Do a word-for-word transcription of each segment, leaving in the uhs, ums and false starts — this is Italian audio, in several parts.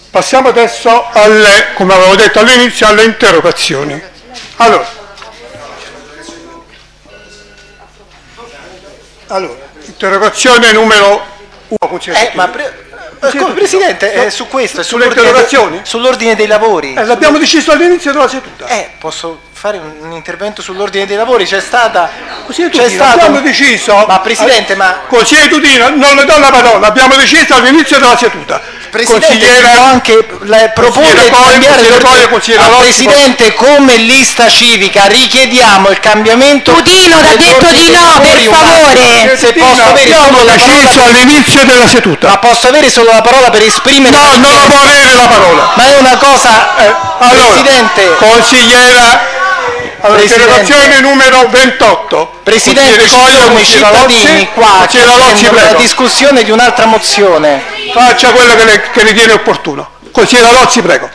Passiamo adesso alle, come avevo detto all'inizio, alle interrogazioni. Allora, allora interrogazione numero uno. Eh, ma pre come Presidente, no, eh, su questo, sulle interrogazioni? Sull'ordine dei lavori. Eh, l'abbiamo deciso all'inizio della seduta. Eh, posso fare un intervento sull'ordine dei lavori? C'è stata... Così è tutto, abbiamo deciso... Ma Presidente, ma... Così è tutto, non le do la parola, abbiamo deciso all'inizio della seduta. Presidente, anche proporre di cambiare al Presidente come lista civica richiediamo il cambiamento. Tutino ha detto di no, per favore. Se posso avere solo la parola all'inizio della seduta. Ma posso avere solo la parola per esprimere? No, non la può avere la parola. Ma è una cosa, eh, allora, Presidente. Consigliera. Allora, interrogazione numero ventotto. Presidente, ci sono i cittadini qua che hanno la discussione di un'altra mozione. Faccia quello che le, che ritiene opportuno. Consigliera Lozzi, prego.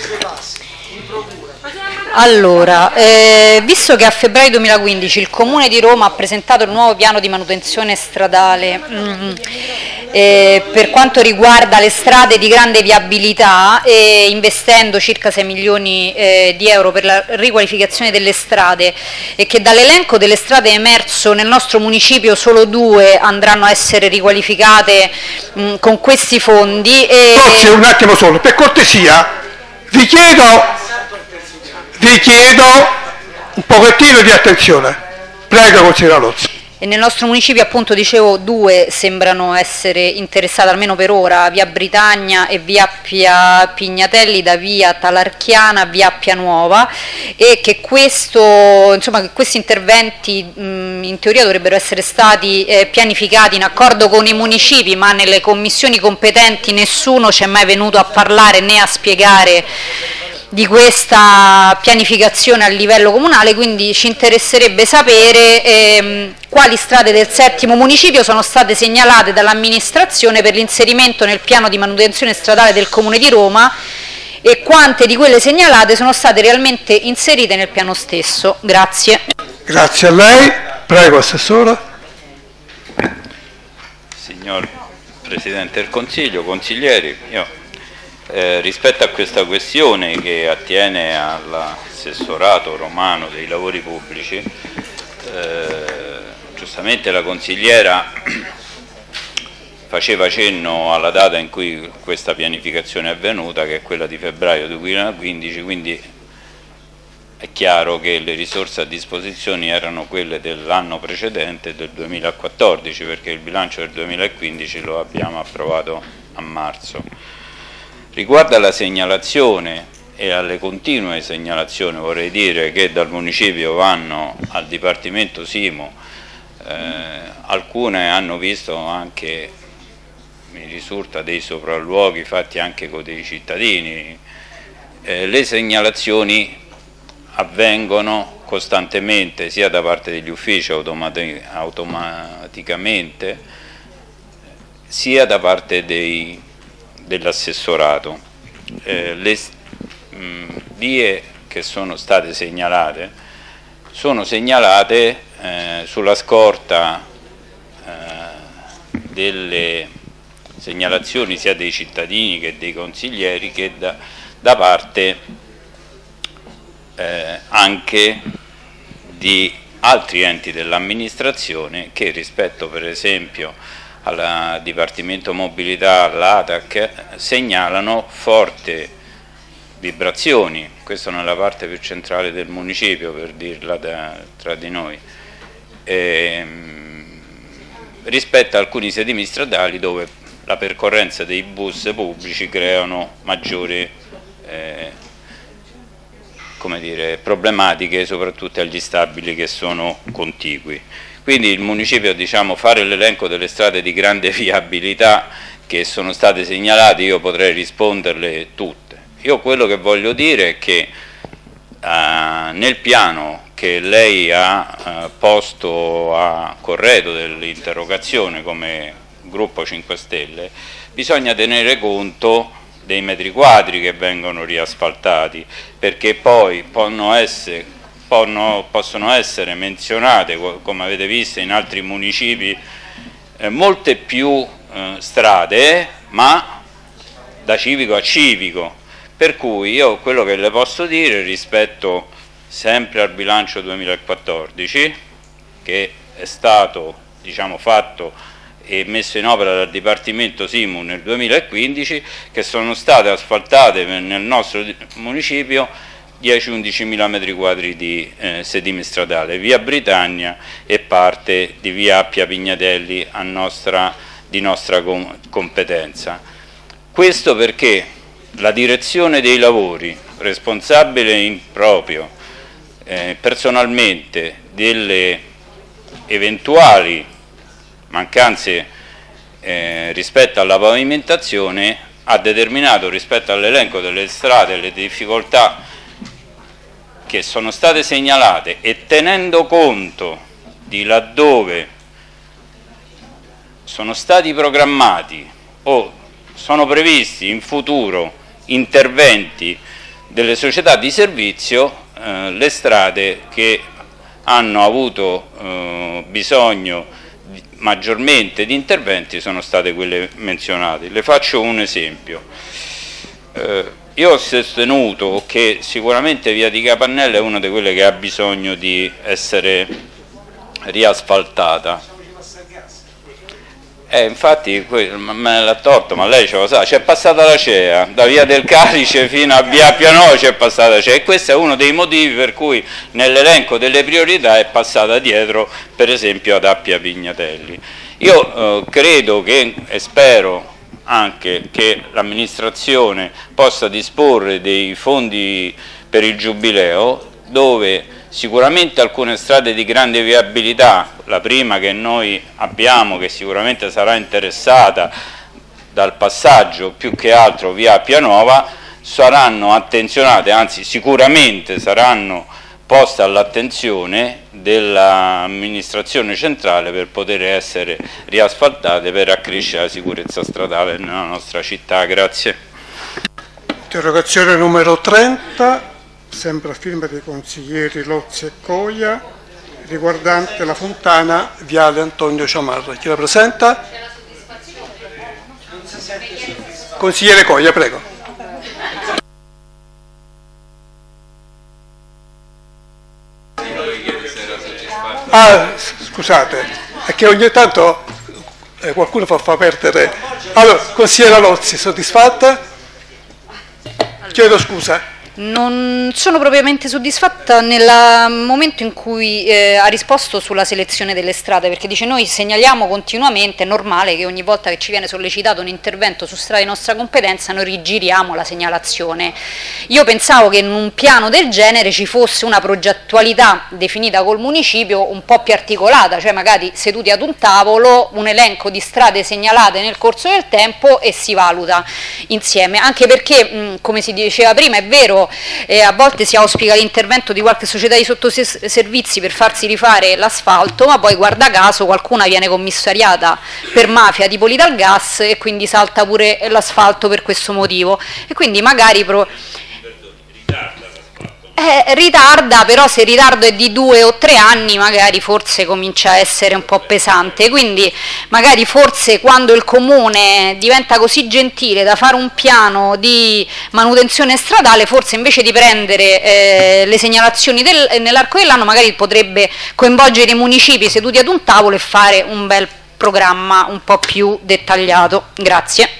Allora, eh, visto che a febbraio duemilaquindici il Comune di Roma ha presentato il nuovo piano di manutenzione stradale mm, eh, per quanto riguarda le strade di grande viabilità, eh, investendo circa sei milioni eh, di euro per la riqualificazione delle strade, e che dall'elenco delle strade emerso nel nostro municipio solo due andranno a essere riqualificate mh, con questi fondi. E... Forse un attimo solo, per cortesia, vi chiedo... Vi chiedo un pochettino di attenzione. Prego, consigliera Lozzi. E nel nostro municipio, appunto, dicevo, due sembrano essere interessate, almeno per ora, via Britannia e via Appia Pignatelli, da via Talarchiana a via Appia Nuova, e che, questo, insomma, che questi interventi mh, in teoria dovrebbero essere stati eh, pianificati in accordo con i municipi, ma nelle commissioni competenti nessuno ci è mai venuto a parlare né a spiegare di questa pianificazione a livello comunale. Quindi ci interesserebbe sapere ehm, quali strade del settimo municipio sono state segnalate dall'amministrazione per l'inserimento nel piano di manutenzione stradale del Comune di Roma e quante di quelle segnalate sono state realmente inserite nel piano stesso. Grazie. Grazie a lei. Prego, Assessore. Signor Presidente del Consiglio, consiglieri, io Eh, rispetto a questa questione che attiene all'assessorato romano dei lavori pubblici, eh, giustamente la consigliera faceva cenno alla data in cui questa pianificazione è avvenuta, che è quella di febbraio duemilaquindici, quindi è chiaro che le risorse a disposizione erano quelle dell'anno precedente, del duemilaquattordici, perché il bilancio del duemilaquindici lo abbiamo approvato a marzo. Riguardo alla segnalazione e alle continue segnalazioni, vorrei dire che dal municipio vanno al Dipartimento Simo, eh, alcune hanno visto anche, mi risulta, dei sopralluoghi fatti anche con dei cittadini. Eh, le segnalazioni avvengono costantemente sia da parte degli uffici automati automaticamente, sia da parte dei dell'assessorato. Eh, le mh, vie che sono state segnalate sono segnalate eh, sulla scorta eh, delle segnalazioni sia dei cittadini che dei consiglieri, che da, da parte eh, anche di altri enti dell'amministrazione che, rispetto per esempio al Dipartimento Mobilità, all'A T A C, segnalano forti vibrazioni, questo nella parte più centrale del municipio, per dirla da, tra di noi, e, rispetto a alcuni sedimi stradali dove la percorrenza dei bus pubblici creano maggiori eh, come dire, problematiche, soprattutto agli stabili che sono contigui. Quindi il municipio, diciamo, fare l'elenco delle strade di grande viabilità che sono state segnalate, io potrei risponderle tutte. Io quello che voglio dire è che eh, nel piano che lei ha eh, posto a corredo dell'interrogazione come gruppo cinque Stelle, bisogna tenere conto dei metri quadri che vengono riasfaltati, perché poi possono essere possono essere menzionate, come avete visto in altri municipi, eh, molte più eh, strade, ma da civico a civico, per cui io quello che le posso dire rispetto sempre al bilancio duemilaquattordici, che è stato, diciamo, fatto e messo in opera dal Dipartimento Simu nel duemilaquindici, che sono state asfaltate nel nostro municipio dieci undici mila metri quadri di eh, sedime stradale, via Britannia e parte di via Appia Pignatelli a nostra, di nostra com competenza. Questo perché la direzione dei lavori, responsabile in proprio eh, personalmente delle eventuali mancanze eh, rispetto alla pavimentazione, ha determinato rispetto all'elenco delle strade le difficoltà che sono state segnalate, e tenendo conto di laddove sono stati programmati o sono previsti in futuro interventi delle società di servizio, eh, le strade che hanno avuto eh, bisogno di, maggiormente di interventi sono state quelle menzionate. Le faccio un esempio. Eh, io ho sostenuto che sicuramente via di Capannella è una di quelle che ha bisogno di essere riasfaltata. Eh, infatti me l'ha torto, ma lei ce lo sa, c'è passata la C E A, da via del Calice fino a via Pianò c'è passata la C E A, e questo è uno dei motivi per cui nell'elenco delle priorità è passata dietro, per esempio, ad Appia Pignatelli. Io eh, credo che, e spero anche che l'amministrazione possa disporre dei fondi per il Giubileo, dove sicuramente alcune strade di grande viabilità, la prima che noi abbiamo, che sicuramente sarà interessata dal passaggio più che altro via Pianova, saranno attenzionate, anzi sicuramente saranno poste all'attenzione dell'amministrazione centrale per poter essere riasfaltate, per accrescere la sicurezza stradale nella nostra città. Grazie. Interrogazione numero trenta. Sempre a firma dei consiglieri Lozzi e Coia, riguardante la fontana viale Antonio Ciamarra. Chi la presenta? Consigliere Coia, prego. Ah, scusate, è che ogni tanto eh, qualcuno fa, fa perdere. Allora, consigliera Lozzi, soddisfatta? Chiedo scusa. Non sono propriamente soddisfatta nel momento in cui eh, ha risposto sulla selezione delle strade, perché dice: noi segnaliamo continuamente, è normale che ogni volta che ci viene sollecitato un intervento su strade di nostra competenza noi rigiriamo la segnalazione. Io pensavo che in un piano del genere ci fosse una progettualità definita col municipio un po' più articolata, cioè magari seduti ad un tavolo, un elenco di strade segnalate nel corso del tempo e si valuta insieme, anche perché mh, come si diceva prima, è vero, Eh, a volte si auspica l'intervento di qualche società di sottoservizi per farsi rifare l'asfalto, ma poi guarda caso qualcuna viene commissariata per mafia tipo l'Italgas e quindi salta pure l'asfalto per questo motivo, e quindi magari pro... Eh, ritarda, però se il ritardo è di due o tre anni magari forse comincia a essere un po' pesante, quindi magari forse quando il comune diventa così gentile da fare un piano di manutenzione stradale, forse invece di prendere eh, le segnalazioni nell'arco dell'anno magari potrebbe coinvolgere i municipi seduti ad un tavolo e fare un bel programma un po' più dettagliato. Grazie.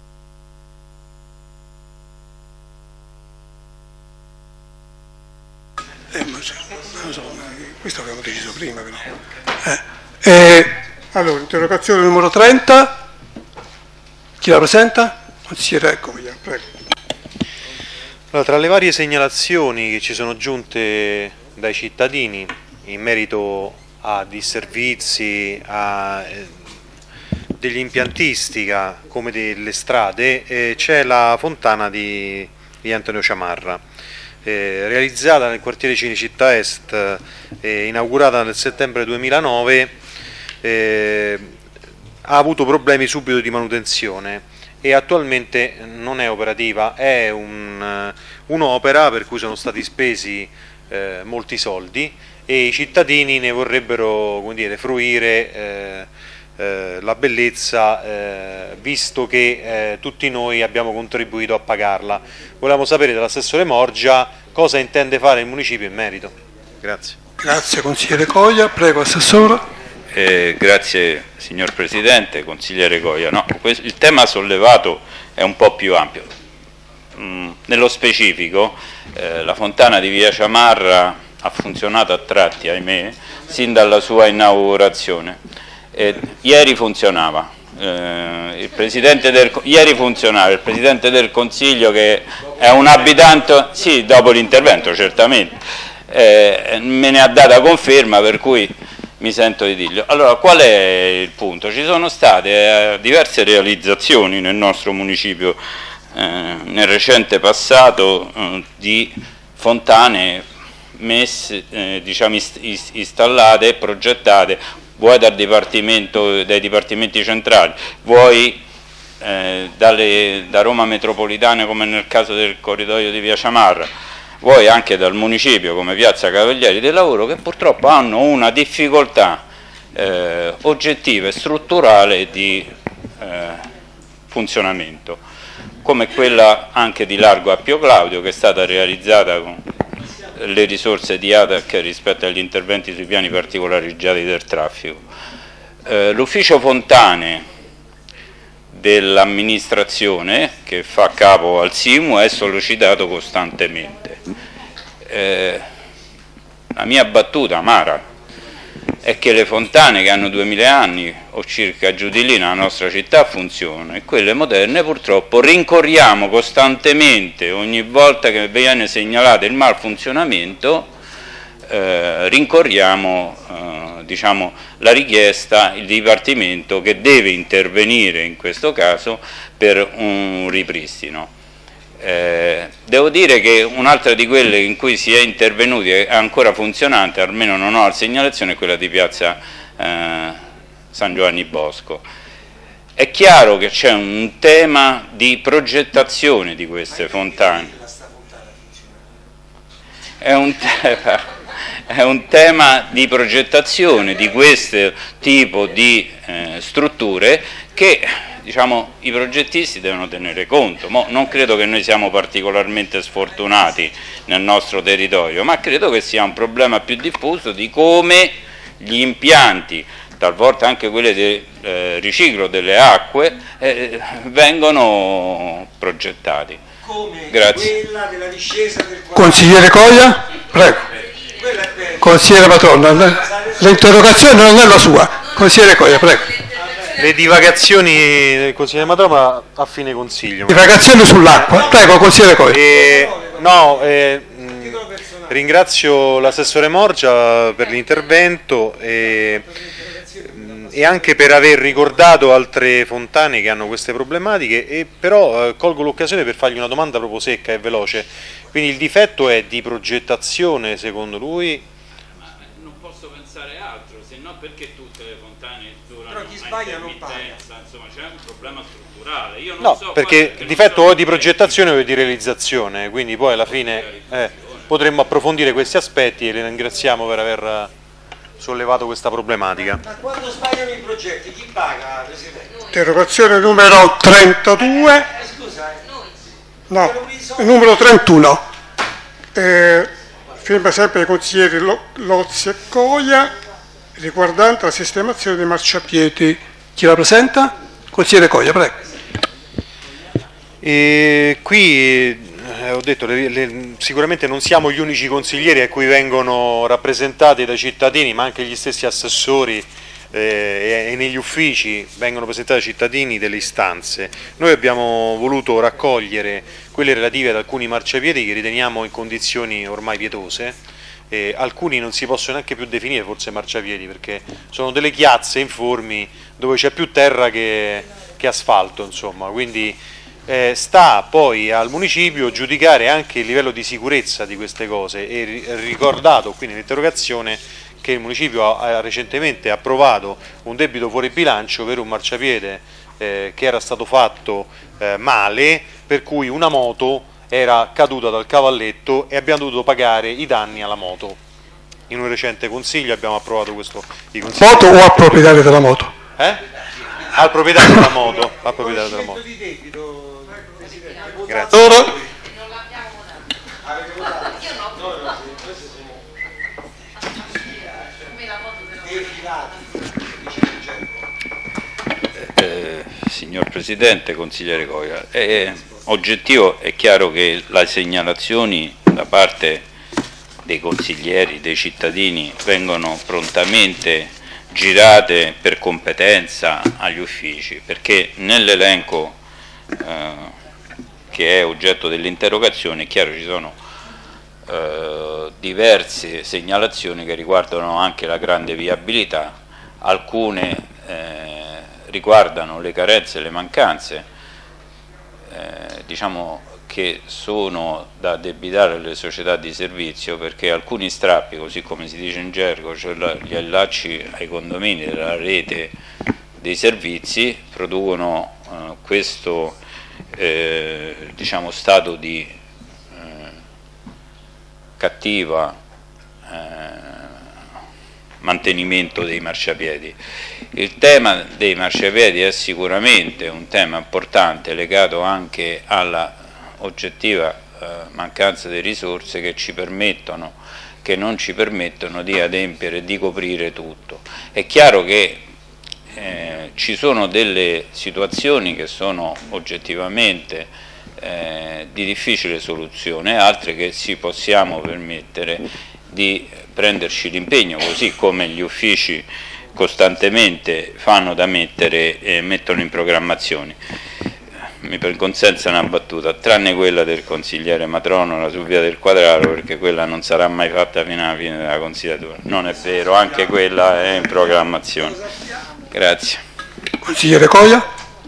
Eh, ma so, non so, questo abbiamo deciso prima però. Eh, eh, allora, interrogazione numero trenta. Chi la presenta? Consigliere Coia, prego. Allora, tra le varie segnalazioni che ci sono giunte dai cittadini in merito a disservizi, a eh, degli impiantistica come delle strade, eh, c'è la fontana di, di Antonio Ciamarra. Eh, realizzata nel quartiere Cinecittà Est, eh, inaugurata nel settembre duemilanove, eh, ha avuto problemi subito di manutenzione e attualmente non è operativa. È un'opera un per cui sono stati spesi eh, molti soldi e i cittadini ne vorrebbero, come dire, fruire eh, eh, la bellezza, eh, visto che eh, tutti noi abbiamo contribuito a pagarla. Volevamo sapere dall'assessore Morgia cosa intende fare il municipio in merito. Grazie. Grazie consigliere Coia, prego assessore. Eh, grazie signor Presidente, consigliere Coia. No, il tema sollevato è un po' più ampio. Mm, nello specifico eh, la fontana di Via Ciamarra ha funzionato a tratti, ahimè, sin dalla sua inaugurazione. Eh, ieri funzionava, eh, il Presidente del, ieri funzionava, il Presidente del Consiglio, che è un abitante, sì, dopo l'intervento certamente, eh, me ne ha data conferma, per cui mi sento di dirlo. Allora, qual è il punto? Ci sono state eh, diverse realizzazioni nel nostro municipio eh, nel recente passato eh, di fontane messe, eh, diciamo ist ist installate e progettate, vuoi dal dipartimento, dai dipartimenti centrali, vuoi eh, dalle, da Roma Metropolitana, come nel caso del corridoio di Via Ciamarra, vuoi anche dal municipio come Piazza Cavalieri del Lavoro, che purtroppo hanno una difficoltà eh, oggettiva e strutturale di eh, funzionamento, come quella anche di Largo Appio Claudio, che è stata realizzata con le risorse di A T A C rispetto agli interventi sui piani particolarizzati del traffico. Eh, l'ufficio fontane dell'amministrazione, che fa capo al S I M U, è sollecitato costantemente. Eh, la mia battuta amara è che le fontane che hanno duemila anni o circa giù di lì nella nostra città funzionano, e quelle moderne purtroppo rincorriamo costantemente, ogni volta che viene segnalato il malfunzionamento eh, rincorriamo eh, diciamo, la richiesta, il Dipartimento che deve intervenire in questo caso per un ripristino. Eh, devo dire che un'altra di quelle in cui si è intervenuti è ancora funzionante, almeno non ho la segnalazione, è quella di Piazza eh, San Giovanni Bosco. È chiaro che c'è un tema di progettazione di queste fontane. È un tema, è un tema di progettazione di questo tipo di eh, strutture che, diciamo, i progettisti devono tenere conto. Mo non credo che noi siamo particolarmente sfortunati nel nostro territorio, ma credo che sia un problema più diffuso di come gli impianti, talvolta anche quelli di eh, riciclo delle acque, eh, vengono progettati. Come Grazie. quella della discesa del Consigliere Coia, prego. Consigliere Patrona, l'interrogazione non è la sua. Consigliere Coia, prego. Le divagazioni del consigliere Matroma a fine consiglio. Divagazioni sull'acqua, prego consigliere Coia. E, no, eh, mh, ringrazio l'assessore Morgia per l'intervento e, mh, e anche per aver ricordato altre fontane che hanno queste problematiche, e però eh, colgo l'occasione per fargli una domanda proprio secca e veloce. Quindi il difetto è di progettazione secondo lui? Ma non posso pensare altro, se no perché tutte le fontane durano Però chi sbaglia non paga. Insomma, c'è un problema strutturale. Io non No, so, perché perché il difetto o di progettazione o di realizzazione, quindi poi alla fine eh, potremmo approfondire questi aspetti, e le ringraziamo per aver sollevato questa problematica. Ma quando sbagliano i progetti chi paga, Presidente? Interrogazione numero trentadue. Eh, scusa, eh. No, il numero trentuno, eh, firma sempre i consiglieri Lozzi e Coia, riguardante la sistemazione dei marciapiedi. Chi la presenta? Consigliere Coia, prego. E qui eh, ho detto, le, le, sicuramente non siamo gli unici consiglieri a cui vengono rappresentati dai cittadini, ma anche gli stessi assessori eh, e, e negli uffici vengono presentati ai cittadini delle istanze. Noi abbiamo voluto raccogliere quelle relative ad alcuni marciapiedi che riteniamo in condizioni ormai pietose. Eh, alcuni non si possono neanche più definire forse marciapiedi, perché sono delle chiazze informi dove c'è più terra che, che asfalto, insomma, quindi eh, sta poi al municipio giudicare anche il livello di sicurezza di queste cose, e ricordato qui nell'interrogazione che il municipio ha, ha recentemente approvato un debito fuori bilancio per un marciapiede eh, che era stato fatto eh, male, per cui una moto era caduta dal cavalletto e abbiamo dovuto pagare i danni alla moto. In un recente consiglio abbiamo approvato questo. I Moto o a proprietario della moto? Eh? Eh? Al proprietario della moto. Al proprietario della moto. Grazie. Ora, Eh, signor Presidente, consigliere Coia, è oggettivo, è chiaro che le segnalazioni da parte dei consiglieri, dei cittadini, vengono prontamente girate per competenza agli uffici, perché nell'elenco eh, che è oggetto dell'interrogazione è chiaro ci sono eh, diverse segnalazioni che riguardano anche la grande viabilità, alcune eh, riguardano le carenze e le mancanze eh, diciamo che sono da addebitare alle società di servizio, perché alcuni strappi, così come si dice in gergo, cioè gli allacci ai condomini della rete dei servizi, producono eh, questo eh, diciamo stato di eh, cattiva eh, mantenimento dei marciapiedi. Il tema dei marciapiedi è sicuramente un tema importante, legato anche alla oggettiva eh, mancanza di risorse che ci permettono, che non ci permettono di adempiere e di coprire tutto. È chiaro che eh, ci sono delle situazioni che sono oggettivamente eh, di difficile soluzione, altre che ci possiamo permettere di prenderci l'impegno, così come gli uffici costantemente fanno da mettere e mettono in programmazione. Mi consenta una battuta, tranne quella del consigliere Matronola su via del Quadraro, perché quella non sarà mai fatta fino alla fine della consigliatura. Non è vero, anche quella è in programmazione. Grazie. consigliere Coia.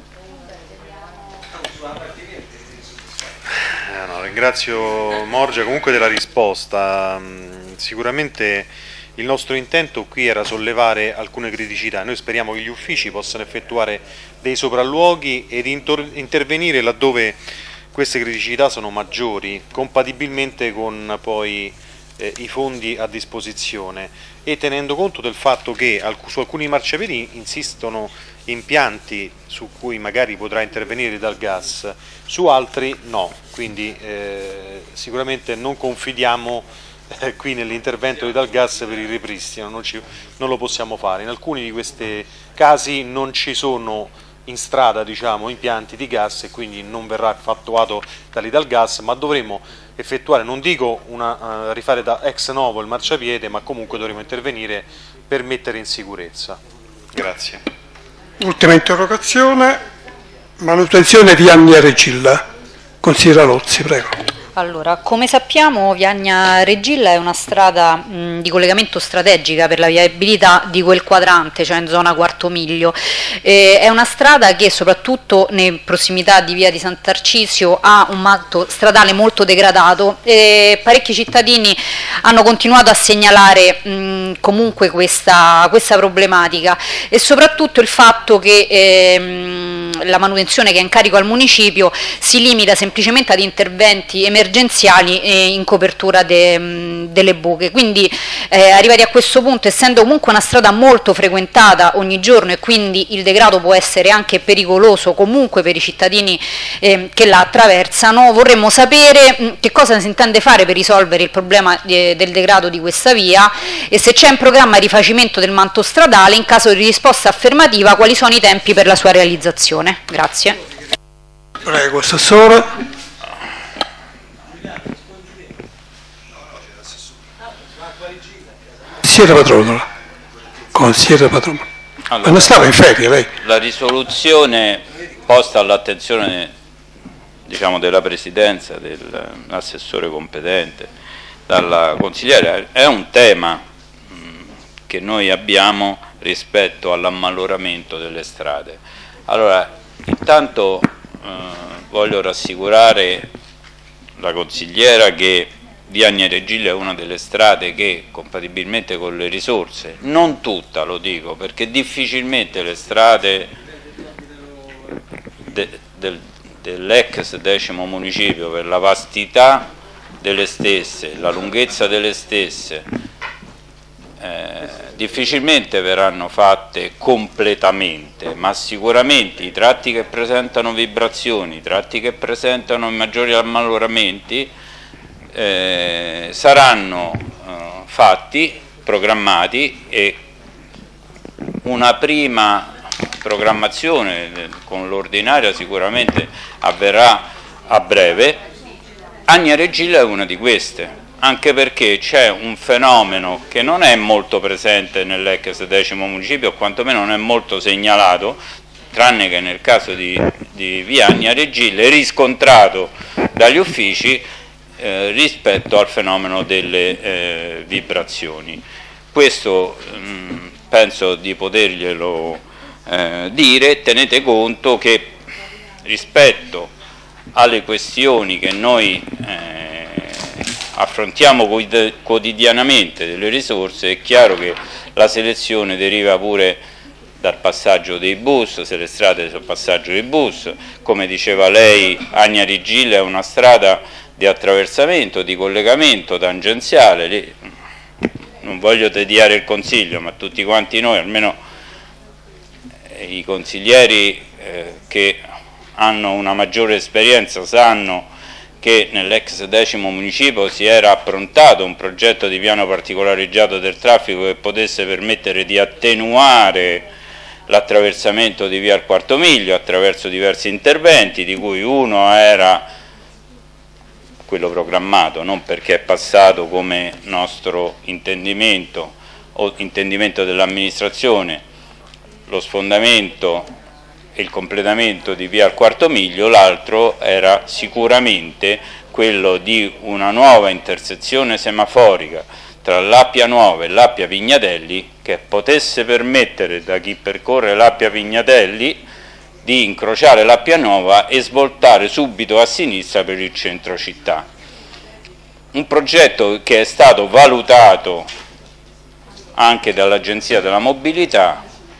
Eh, no, ringrazio Morgia comunque della risposta. Sicuramente il nostro intento qui era sollevare alcune criticità. Noi speriamo che gli uffici possano effettuare dei sopralluoghi ed intervenire laddove queste criticità sono maggiori, compatibilmente con poi eh, i fondi a disposizione, e tenendo conto del fatto che su alcuni marciapiedi insistono impianti su cui magari potrà intervenire dal gas, su altri no, quindi eh, sicuramente non confidiamo eh, qui nell'intervento di dal gas per il ripristino, non, ci, non lo possiamo fare. In alcuni di questi casi non ci sono in strada, diciamo, impianti di gas e quindi non verrà effettuato dall'Italgas, ma dovremo effettuare, non dico una, uh, rifare da ex novo il marciapiede, ma comunque dovremo intervenire per mettere in sicurezza. Grazie. Ultima interrogazione, manutenzione Viagna Regilla. Consigliere Lozzi, prego. Allora, come sappiamo Viagna Regilla è una strada mh, di collegamento strategica per la viabilità di quel quadrante, cioè in zona Quarto Miglio. Eh, è una strada che soprattutto in prossimità di via di Sant'Arcisio ha un manto stradale molto degradato e parecchi cittadini hanno continuato a segnalare mh, comunque questa, questa problematica, e soprattutto il fatto che eh, mh, la manutenzione che è in carico al municipio si limita semplicemente ad interventi emergenziali emergenziali in copertura de, delle buche. Quindi eh, arrivati a questo punto, essendo comunque una strada molto frequentata ogni giorno e quindi il degrado può essere anche pericoloso comunque per i cittadini eh, che la attraversano, vorremmo sapere mh, che cosa si intende fare per risolvere il problema de, del degrado di questa via, e se c'è in programma il rifacimento del manto stradale. In caso di risposta affermativa, quali sono i tempi per la sua realizzazione? Grazie. Prego, Assessore. Consigliere Patronola, consigliere Patronola. Allora, ma non stava in ferie lei? La risoluzione posta all'attenzione, diciamo, della Presidenza, dell'assessore competente, dalla consigliere, è un tema mh, che noi abbiamo rispetto all'ammaloramento delle strade. Allora, intanto eh, voglio rassicurare la consigliera che Viagna Regilla è una delle strade che, compatibilmente con le risorse, non tutta, lo dico, perché difficilmente le strade de, del, dell'ex decimo municipio, per la vastità delle stesse, la lunghezza delle stesse, eh, difficilmente verranno fatte completamente, ma sicuramente i tratti che presentano vibrazioni, i tratti che presentano maggiori ammaloramenti eh, saranno eh, fatti, programmati, e una prima programmazione con l'ordinaria sicuramente avverrà a breve. Agnaregillo è una di queste, anche perché c'è un fenomeno che non è molto presente nell'ex decimo municipio, o quantomeno non è molto segnalato, tranne che nel caso di, di via Agnaregillo, è riscontrato dagli uffici eh, rispetto al fenomeno delle eh, vibrazioni. Questo mh, penso di poterglielo eh, dire. Tenete conto che rispetto alle questioni che noi eh, affrontiamo quotidianamente delle risorse, è chiaro che la selezione deriva pure dal passaggio dei bus, se le strade sono passaggio dei bus. Come diceva lei, Agnaregillo è una strada di attraversamento, di collegamento tangenziale. Lì, non voglio tediare il consiglio, ma tutti quanti noi, almeno i consiglieri eh, che hanno una maggiore esperienza, sanno che nell'ex decimo municipio si era approntato un progetto di piano particolareggiato del traffico che potesse permettere di attenuare l'attraversamento di via al Quarto Miglio attraverso diversi interventi, di cui uno era quello programmato, non perché è passato come nostro intendimento o intendimento dell'amministrazione lo sfondamento e il completamento di via al Quarto Miglio, l'altro era sicuramente quello di una nuova intersezione semaforica tra l'Appia Nuova e l'Appia Pignatelli, che potesse permettere da chi percorre l'Appia Pignatelli di incrociare l'Appia Nuova e svoltare subito a sinistra per il centro città. Un progetto che è stato valutato anche dall'Agenzia della Mobilità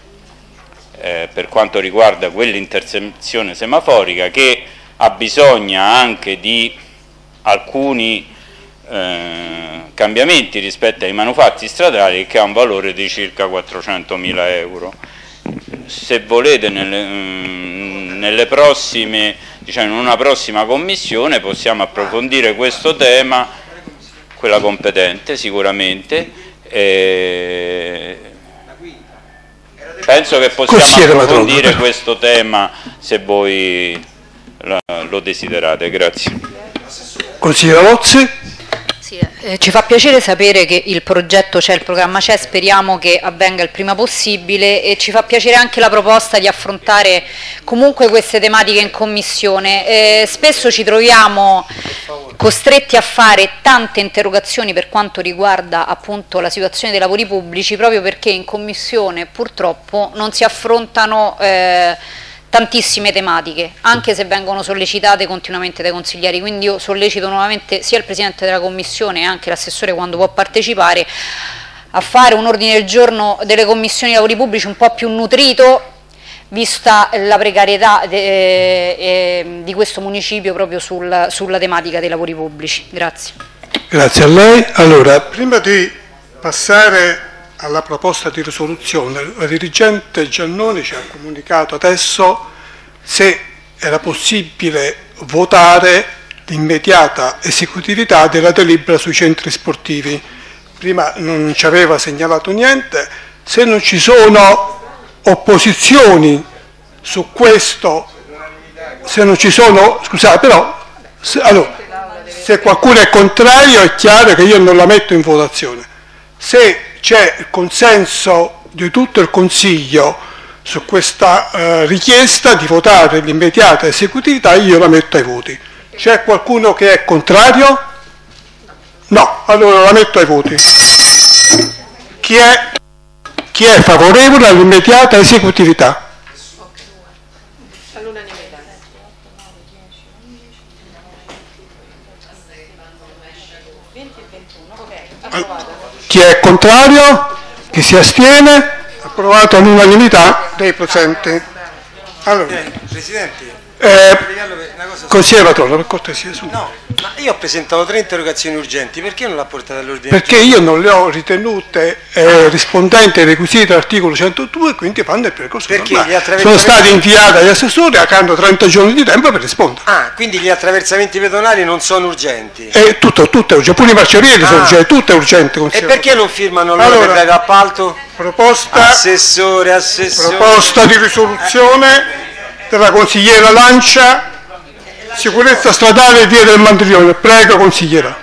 eh, per quanto riguarda quell'intersezione semaforica, che ha bisogno anche di alcuni eh, cambiamenti rispetto ai manufatti stradali, e che ha un valore di circa quattrocentomila euro. Se volete nelle, mh, nelle prossime, diciamo in una prossima commissione possiamo approfondire questo tema, quella competente sicuramente, e penso che possiamo approfondire questo tema se voi lo desiderate. Grazie. Consigliere Lozzi. Sì, eh, ci fa piacere sapere che il progetto c'è, il programma c'è, speriamo che avvenga il prima possibile, e ci fa piacere anche la proposta di affrontare comunque queste tematiche in commissione. Eh, spesso ci troviamo costretti a fare tante interrogazioni per quanto riguarda appunto la situazione dei lavori pubblici, proprio perché in commissione purtroppo non si affrontano eh, tantissime tematiche, anche se vengono sollecitate continuamente dai consiglieri. Quindi io sollecito nuovamente sia il Presidente della Commissione e anche l'assessore, quando può partecipare, a fare un ordine del giorno delle commissioni dei lavori pubblici un po' più nutrito, vista la precarietà de, eh, di questo municipio proprio sul, sulla tematica dei lavori pubblici. Grazie. Grazie a lei. Allora, prima di passare alla proposta di risoluzione, la dirigente Giannoni ci ha comunicato adesso se era possibile votare l'immediata esecutività della delibera sui centri sportivi. Prima non ci aveva segnalato niente. Se non ci sono opposizioni su questo, se non ci sono, scusate, però se, allora, se qualcuno è contrario è chiaro che io non la metto in votazione. Se c'è il consenso di tutto il Consiglio su questa eh, richiesta di votare l'immediata esecutività, io la metto ai voti. C'è qualcuno che è contrario? No, allora la metto ai voti. Chi è, chi è favorevole all'immediata esecutività? All'unanimità. venti e ventuno, ok, approvato. Chi è contrario? Chi si astiene? Approvato all'unanimità dei presenti. Allora. Presidente, Eh, consigliere Patrono, per cortesia. Su. No, ma io ho presentato tre interrogazioni urgenti, perché non l'ha portata all'ordine? Perché io non le ho ritenute eh, rispondenti ai requisiti dell'articolo centodue e quindi fanno il percorso Perché normale. gli attraversamenti... Sono stati inviati agli assessori che hanno trenta giorni di tempo per rispondere. Ah, quindi gli attraversamenti pedonali non sono urgenti? E tutto, tutto è urgente, pure i marciapiedi Ah. sono urgenti, tutto è urgente. E consigliere. perché non firmano loro Allora, per dare l'appalto? Proposta, Assessore, assessore... proposta di risoluzione della consigliera Lancia, sicurezza stradale via del Mandrione. Prego, consigliera.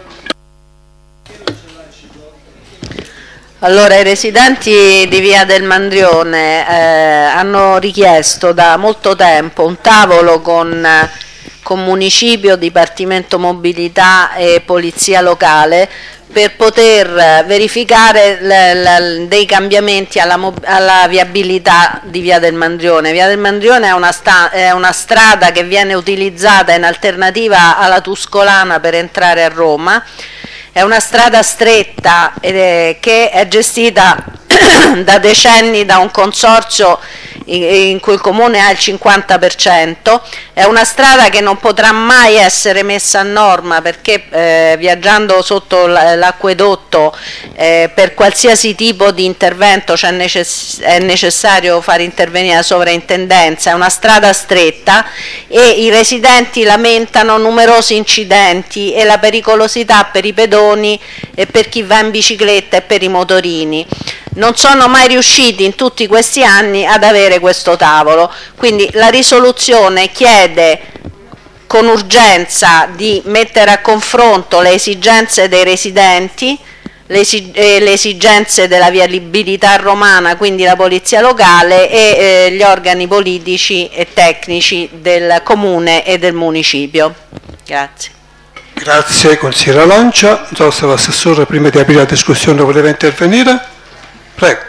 Allora, i residenti di via del Mandrione eh, hanno richiesto da molto tempo un tavolo con, con municipio, dipartimento mobilità e polizia locale per poter verificare le, le, dei cambiamenti alla, alla viabilità di via del Mandrione. Via del Mandrione è una, sta, è una strada che viene utilizzata in alternativa alla Tuscolana per entrare a Roma. È una strada stretta eh, che è gestita da decenni da un consorzio in, in cui il comune ha il cinquanta per cento, è una strada che non potrà mai essere messa a norma perché eh, viaggiando sotto l'acquedotto eh, per qualsiasi tipo di intervento cioè necess- è necessario far intervenire la sovrintendenza, è una strada stretta e i residenti lamentano numerosi incidenti e la pericolosità per i pedoni e per chi va in bicicletta e per i motorini. Non sono mai riusciti in tutti questi anni ad avere questo tavolo, quindi la risoluzione chiede con urgenza di mettere a confronto le esigenze dei residenti, le, esig- eh, le esigenze della viabilità romana, quindi la polizia locale e eh, gli organi politici e tecnici del comune e del municipio. Grazie. Grazie, consigliera Lancia. Non so se l'assessore prima di aprire la discussione voleva intervenire. Prego.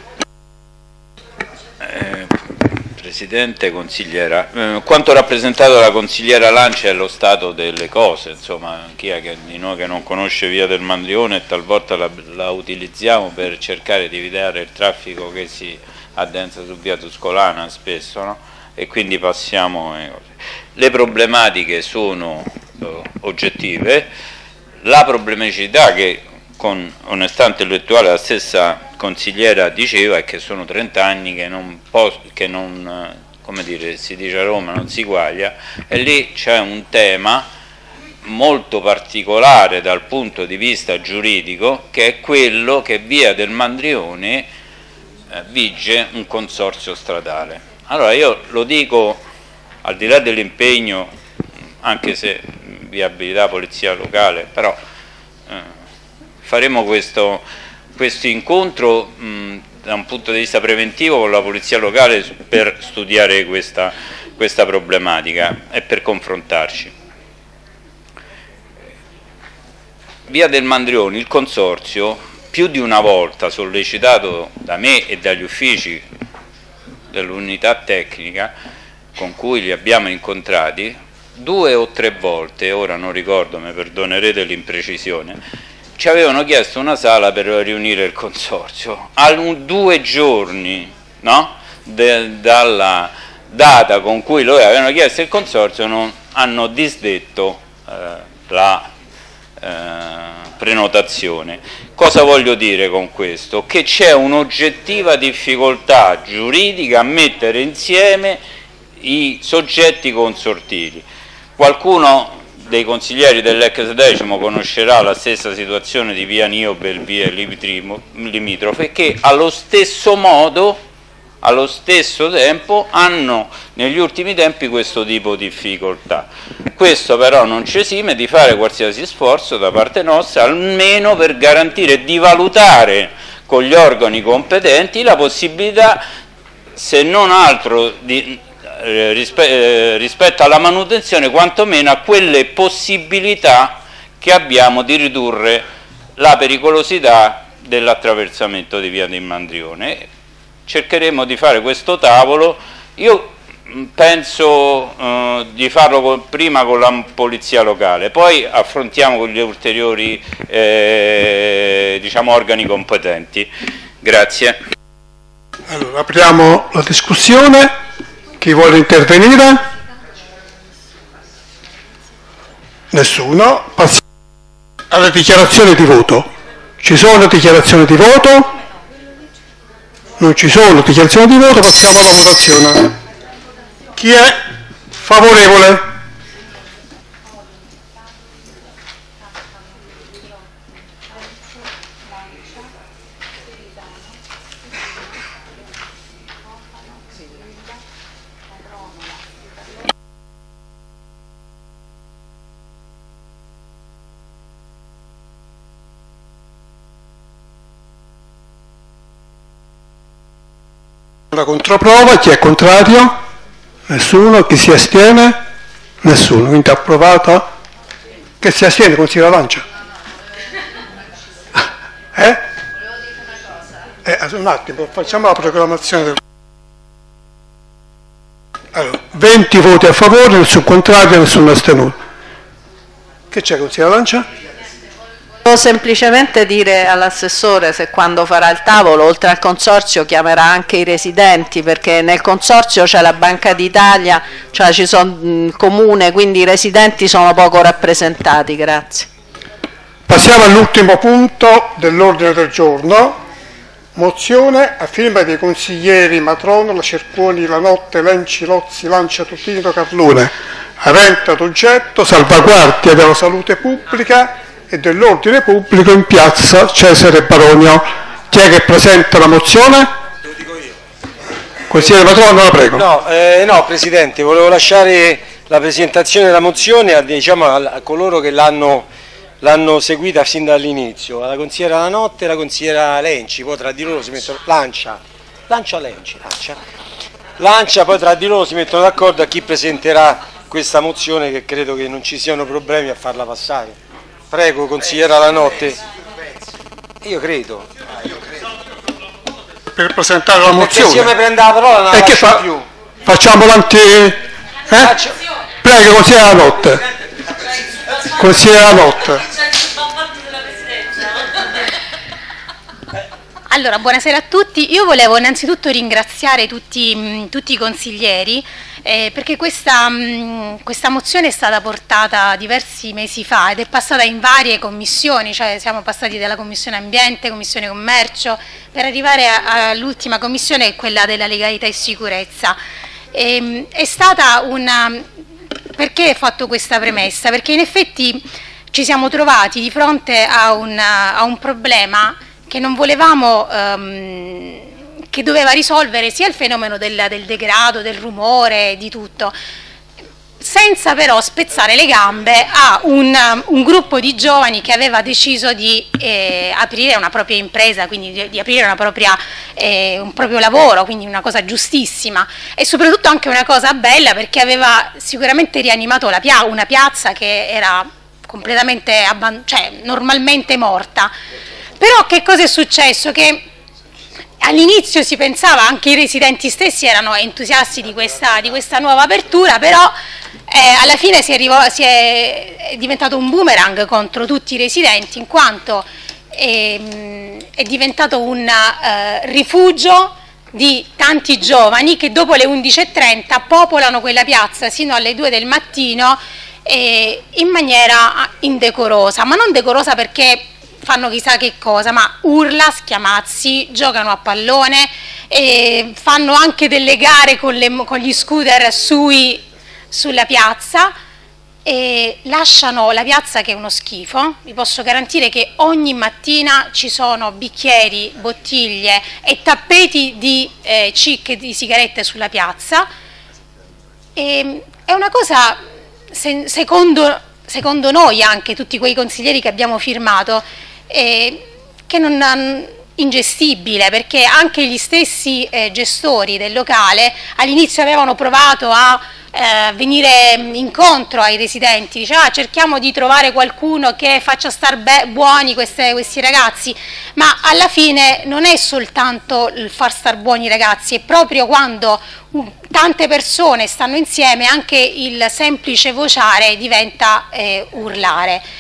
Eh, Presidente, consigliera, eh, quanto rappresentato dalla consigliera Lancia è lo stato delle cose, insomma, chi è che di noi che non conosce via del Mandrione talvolta la, la utilizziamo per cercare di evitare il traffico che si addensa su via Tuscolana spesso, no? E quindi passiamo. Eh, le problematiche sono eh, oggettive, la problematicità che con onestà intellettuale la stessa consigliera diceva è che sono trenta anni che non, posso, che non come dire, si dice a Roma, non si guaglia, e lì c'è un tema molto particolare dal punto di vista giuridico, che è quello che via del Mandrione eh, vige un consorzio stradale. Allora io lo dico al di là dell'impegno, anche se viabilità, polizia locale, però eh, faremo questo, questo incontro mh, da un punto di vista preventivo con la polizia locale per studiare questa, questa problematica e per confrontarci. Via del Mandrione, il consorzio, più di una volta sollecitato da me e dagli uffici dell'unità tecnica con cui li abbiamo incontrati, due o tre volte, ora non ricordo, mi perdonerete l'imprecisione, ci avevano chiesto una sala per riunire il consorzio. A due giorni, no? De, dalla data con cui loro avevano chiesto il consorzio non, hanno disdetto eh, la eh, prenotazione. Cosa voglio dire con questo? Che c'è un'oggettiva difficoltà giuridica a mettere insieme i soggetti consortili. Qualcuno dei consiglieri dell'ex decimo conoscerà la stessa situazione di via Niobe e vie limitrofe, che allo stesso modo, allo stesso tempo, hanno negli ultimi tempi questo tipo di difficoltà. Questo però non ci esime di fare qualsiasi sforzo da parte nostra, almeno per garantire di valutare con gli organi competenti la possibilità, se non altro, di rispetto alla manutenzione, quantomeno a quelle possibilità che abbiamo di ridurre la pericolosità dell'attraversamento di via del Mandrione. Cercheremo di fare questo tavolo. Io penso eh, di farlo con, prima con la polizia locale, poi affrontiamo con gli ulteriori eh, diciamo, organi competenti. Grazie. Allora, apriamo la discussione. Chi vuole intervenire? Nessuno. Passiamo alle dichiarazioni di voto. Ci sono dichiarazioni di voto? Non ci sono dichiarazioni di voto, passiamo alla votazione. Chi è favorevole? La controprova, chi è contrario? Nessuno. Chi si astiene? Nessuno. Quindi approvata. Che si astiene, consigliere Lancia? Eh? Eh, un attimo, facciamo la proclamazione del... Allora, venti voti a favore, nessun contrario, nessuno astenuto. Che c'è, consigliere Lancia? Devo semplicemente dire all'assessore se quando farà il tavolo, oltre al consorzio, chiamerà anche i residenti, perché nel consorzio c'è la Banca d'Italia, cioè ci sono il comune, quindi i residenti sono poco rappresentati. Grazie. Passiamo all'ultimo punto dell'ordine del giorno. Mozione a firma dei consiglieri Matronola, Cercuoni, Lanotte, Lenci, Lozzi, Lancia, Tutino, Carlone, avente ad oggetto salvaguardia della salute pubblica e dell'ordine pubblico in piazza Cesare Baronio. Chi è che presenta la mozione? Lo dico io. Consigliere Matronola, la prego. No, eh, no, Presidente, volevo lasciare la presentazione della mozione a, diciamo, a, a coloro che l'hanno l'hanno seguita fin dall'inizio, alla consigliera Lanotte e alla consigliera Lenci, poi tra di loro si mettono, Lancia, Lancia Lenci, Lancia, Lancia, poi tra di loro si mettono d'accordo a chi presenterà questa mozione, che credo che non ci siano problemi a farla passare. Prego, consigliera Lanotte. Io credo. Per presentare la mozione. Perché se io mi prenda la parola non la e che fa? più. Facciamo l'anti... Eh? Faccio... Prego, consigliera Lanotte. Consigliera Lanotte. Allora, buonasera a tutti. Io volevo innanzitutto ringraziare tutti, mh, tutti i consiglieri eh, perché questa, mh, questa mozione è stata portata diversi mesi fa ed è passata in varie commissioni, cioè siamo passati dalla Commissione Ambiente, Commissione Commercio, per arrivare all'ultima commissione, quella della legalità e sicurezza. E, mh, è stata una... Perché ho fatto questa premessa? Perché in effetti ci siamo trovati di fronte a un, a un problema che non volevamo, um, che doveva risolvere sia il fenomeno del, del degrado, del rumore, di tutto, senza però spezzare le gambe a un, un gruppo di giovani che aveva deciso di eh, aprire una propria impresa, quindi di, di aprire una propria, eh, un proprio lavoro, quindi una cosa giustissima e soprattutto anche una cosa bella, perché aveva sicuramente rianimato la pia- una piazza che era completamente, cioè normalmente morta. Però che cosa è successo? Che all'inizio si pensava, anche i residenti stessi erano entusiasti di questa, di questa nuova apertura, però eh, alla fine si è, arrivo, si è, è diventato un boomerang contro tutti i residenti, in quanto è, è diventato un uh, rifugio di tanti giovani che dopo le undici e trenta popolano quella piazza sino alle due del mattino eh, in maniera indecorosa, ma non decorosa perché fanno chissà che cosa, ma urla, schiamazzi, giocano a pallone, e fanno anche delle gare con, le, con gli scooter sui, sulla piazza e lasciano la piazza che è uno schifo. Vi posso garantire che ogni mattina ci sono bicchieri, bottiglie e tappeti di eh, cicche di sigarette sulla piazza. E, è una cosa, se, secondo, secondo noi anche, tutti quei consiglieri che abbiamo firmato, Eh, che non è ingestibile, perché anche gli stessi eh, gestori del locale all'inizio avevano provato a eh, venire incontro ai residenti, diceva ah, cerchiamo di trovare qualcuno che faccia star buoni queste, questi ragazzi, ma alla fine non è soltanto il far star buoni i ragazzi, è proprio quando uh, tante persone stanno insieme anche il semplice vociare diventa eh, urlare.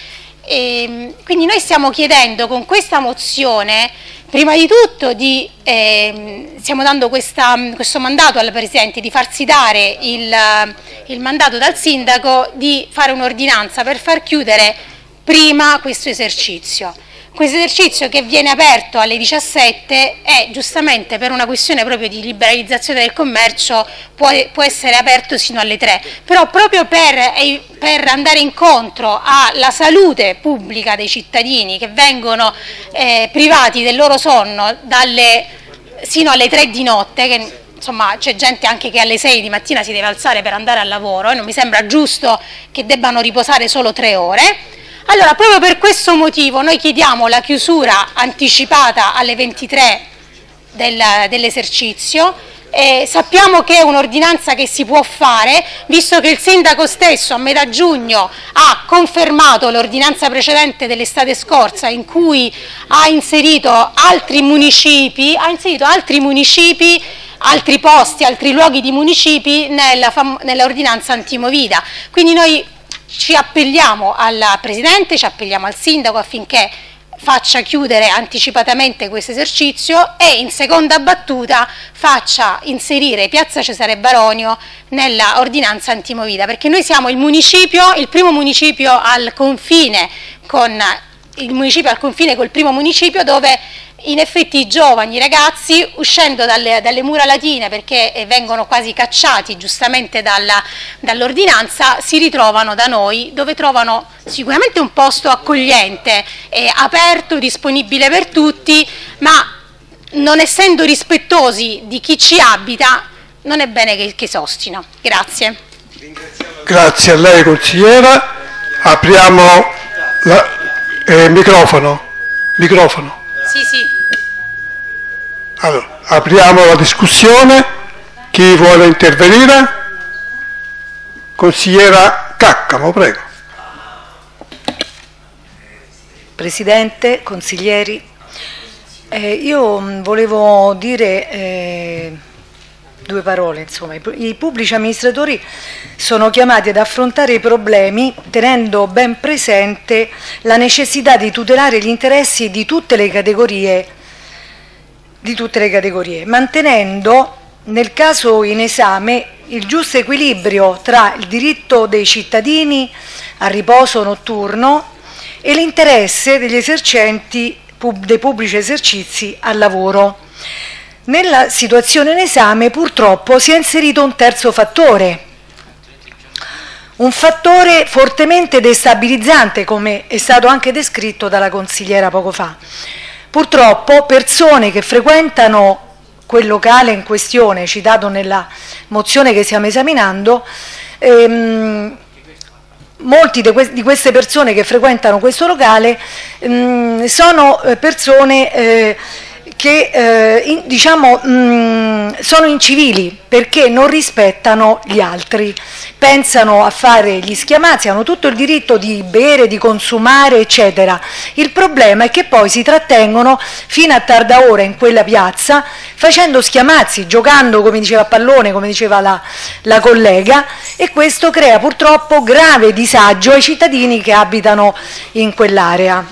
E quindi noi stiamo chiedendo con questa mozione, prima di tutto, di, eh, stiamo dando questa, questo mandato al Presidente di farsi dare il, il mandato dal Sindaco di fare un'ordinanza per far chiudere prima questo esercizio. Questo esercizio, che viene aperto alle diciassette, è giustamente per una questione proprio di liberalizzazione del commercio, può, può essere aperto sino alle tre, però proprio per, eh, per andare incontro alla salute pubblica dei cittadini che vengono eh, privati del loro sonno dalle, sino alle tre di notte, che insomma c'è gente anche che alle sei di mattina si deve alzare per andare al lavoro e non mi sembra giusto che debbano riposare solo tre ore. Allora, proprio per questo motivo noi chiediamo la chiusura anticipata alle ventitré del, dell'esercizio. Eh, sappiamo che è un'ordinanza che si può fare, visto che il Sindaco stesso a metà giugno ha confermato l'ordinanza precedente dell'estate scorsa, in cui ha inserito altri municipi, ha inserito altri municipi, altri posti, altri luoghi di municipi nella, nell'ordinanza antimovida. Quindi noi ci appelliamo al Presidente, ci appelliamo al Sindaco affinché faccia chiudere anticipatamente questo esercizio e in seconda battuta faccia inserire Piazza Cesare Baronio nella ordinanza antimovida, perché noi siamo il municipio, il primo municipio al confine con il municipio al confine col primo municipio dove in effetti i giovani, i ragazzi, uscendo dalle, dalle mura latine, perché eh, vengono quasi cacciati giustamente dall'ordinanza, si ritrovano da noi, dove trovano sicuramente un posto accogliente, eh, aperto, disponibile per tutti, ma non essendo rispettosi di chi ci abita, non è bene che, che sostino. Grazie. Grazie a lei, consigliera. Apriamo il eh, microfono. Microfono. Sì, sì. Allora, apriamo la discussione. Chi vuole intervenire? Consigliera Caccamo, prego. Presidente, consiglieri, eh, io volevo dire eh, due parole. Insomma, i pubblici amministratori sono chiamati ad affrontare i problemi tenendo ben presente la necessità di tutelare gli interessi di tutte le categorie, di tutte le categorie, mantenendo nel caso in esame il giusto equilibrio tra il diritto dei cittadini al riposo notturno e l'interesse degli esercenti dei pubblici esercizi al lavoro. Nella situazione in esame purtroppo si è inserito un terzo fattore, un fattore fortemente destabilizzante, come è stato anche descritto dalla consigliera poco fa. Purtroppo persone che frequentano quel locale in questione, citato nella mozione che stiamo esaminando, ehm, molti di queste persone che frequentano questo locale ehm, sono persone eh, che eh, in, diciamo, mh, sono incivili perché non rispettano gli altri, pensano a fare gli schiamazzi, hanno tutto il diritto di bere, di consumare, eccetera. Il problema è che poi si trattengono fino a tarda ora in quella piazza facendo schiamazzi, giocando, come diceva a pallone, come diceva la, la collega, e questo crea purtroppo grave disagio ai cittadini che abitano in quell'area.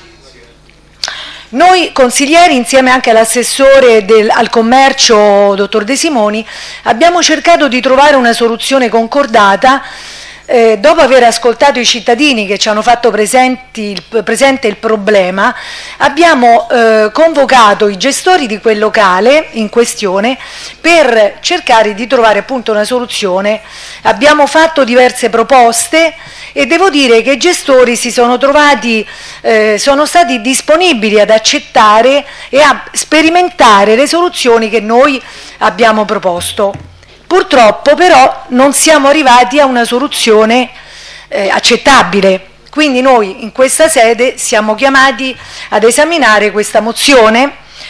Noi consiglieri, insieme anche all'assessore al commercio, dottor De Simoni, abbiamo cercato di trovare una soluzione concordata. Eh, dopo aver ascoltato i cittadini che ci hanno fatto presenti, il, presente il problema, abbiamo eh, convocato i gestori di quel locale in questione per cercare di trovare appunto una soluzione. Abbiamo fatto diverse proposte e devo dire che i gestori si sono trovati, eh, sono stati disponibili ad accettare e a sperimentare le soluzioni che noi abbiamo proposto. Purtroppo però non siamo arrivati a una soluzione eh, accettabile, quindi noi in questa sede siamo chiamati ad esaminare questa mozione.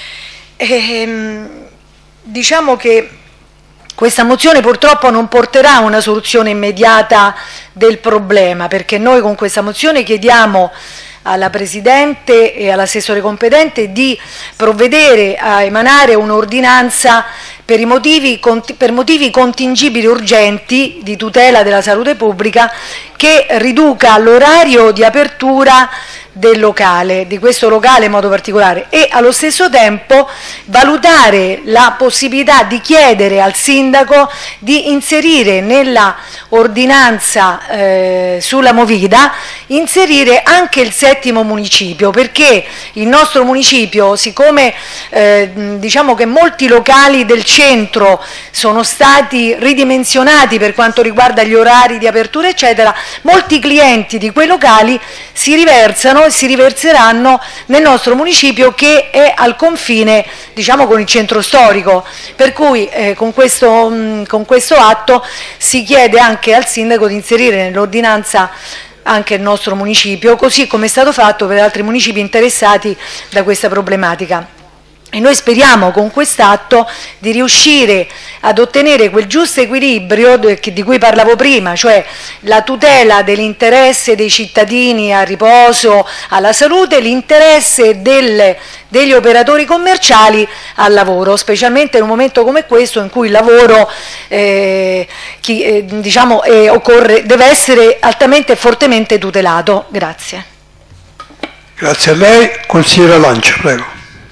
E, diciamo che questa mozione purtroppo non porterà a una soluzione immediata del problema, perché noi con questa mozione chiediamo alla Presidente e all'assessore competente di provvedere a emanare un'ordinanza per, i motivi, per motivi contingibili urgenti di tutela della salute pubblica che riduca l'orario di apertura del locale, di questo locale in modo particolare, e allo stesso tempo valutare la possibilità di chiedere al sindaco di inserire nella ordinanza eh, sulla Movida, inserire anche il settimo municipio, perché il nostro municipio, siccome eh, diciamo che molti locali del centro sono stati ridimensionati per quanto riguarda gli orari di apertura eccetera, molti clienti di quei locali si riversano e si riverseranno nel nostro municipio, che è al confine, diciamo, con il centro storico, per cui eh, con, questo, mh, con questo atto si chiede anche al sindaco di inserire nell'ordinanza anche il nostro municipio, così come è stato fatto per altri municipi interessati da questa problematica. E noi speriamo con quest'atto di riuscire ad ottenere quel giusto equilibrio di cui parlavo prima, cioè la tutela dell'interesse dei cittadini al riposo, alla salute, l'interesse delle, degli operatori commerciali al lavoro, specialmente in un momento come questo in cui il lavoro eh, chi, eh, diciamo, eh, occorre, deve essere altamente e fortemente tutelato. Grazie. Grazie a lei. Consigliera Lancia, prego.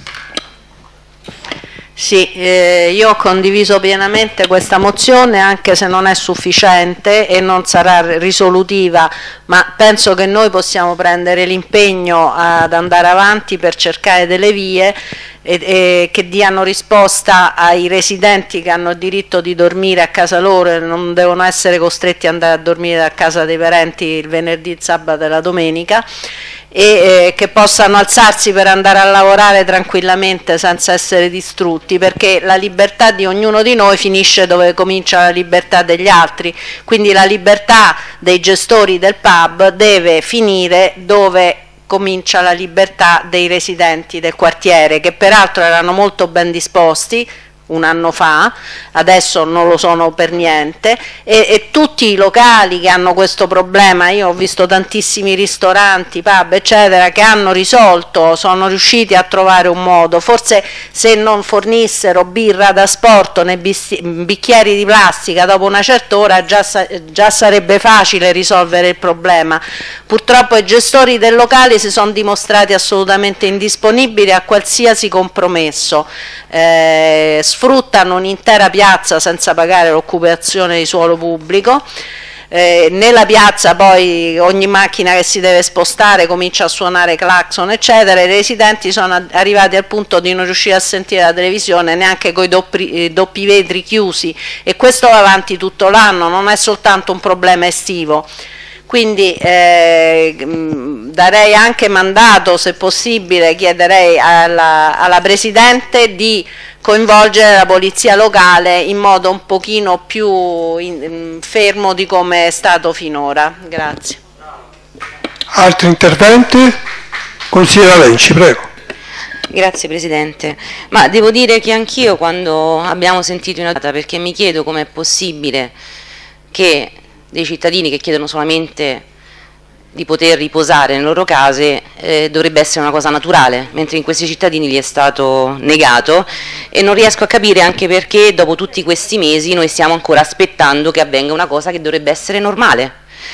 Sì, eh, io ho condiviso pienamente questa mozione, anche se non è sufficiente e non sarà risolutiva, ma penso che noi possiamo prendere l'impegno ad andare avanti per cercare delle vie e, e che diano risposta ai residenti che hanno il diritto di dormire a casa loro e non devono essere costretti ad andare a dormire a casa dei parenti il venerdì, il sabato e la domenica, e eh, che possano alzarsi per andare a lavorare tranquillamente senza essere distrutti, perché la libertà di ognuno di noi finisce dove comincia la libertà degli altri, quindi la libertà dei gestori del pub deve finire dove comincia la libertà dei residenti del quartiere, che peraltro erano molto ben disposti un anno fa, adesso non lo sono per niente, e, e tutti i locali che hanno questo problema, io ho visto tantissimi ristoranti, pub eccetera che hanno risolto, sono riusciti a trovare un modo, forse se non fornissero birra da sporto nei bicchieri di plastica dopo una certa ora già, già sarebbe facile risolvere il problema. Purtroppo i gestori del locale si sono dimostrati assolutamente indisponibili a qualsiasi compromesso, eh, sfruttano un'intera piazza senza pagare l'occupazione di suolo pubblico, eh, nella piazza poi ogni macchina che si deve spostare comincia a suonare clacson eccetera, i residenti sono arrivati al punto di non riuscire a sentire la televisione neanche con i doppi, doppi vetri chiusi, e questo va avanti tutto l'anno, non è soltanto un problema estivo. Quindi eh, darei anche mandato, se possibile, chiederei alla, alla Presidente di coinvolgere la polizia locale in modo un pochino più in, in, fermo di come è stato finora. Grazie. Altri interventi? Consigliera Lenci, prego. Grazie Presidente, ma devo dire che anch'io quando abbiamo sentito una data, perché mi chiedo com'è possibile che dei cittadini che chiedono solamente di poter riposare nelle loro case eh, dovrebbe essere una cosa naturale, mentre in questi cittadini gli è stato negato, e non riesco a capire anche perché dopo tutti questi mesi noi stiamo ancora aspettando che avvenga una cosa che dovrebbe essere normale.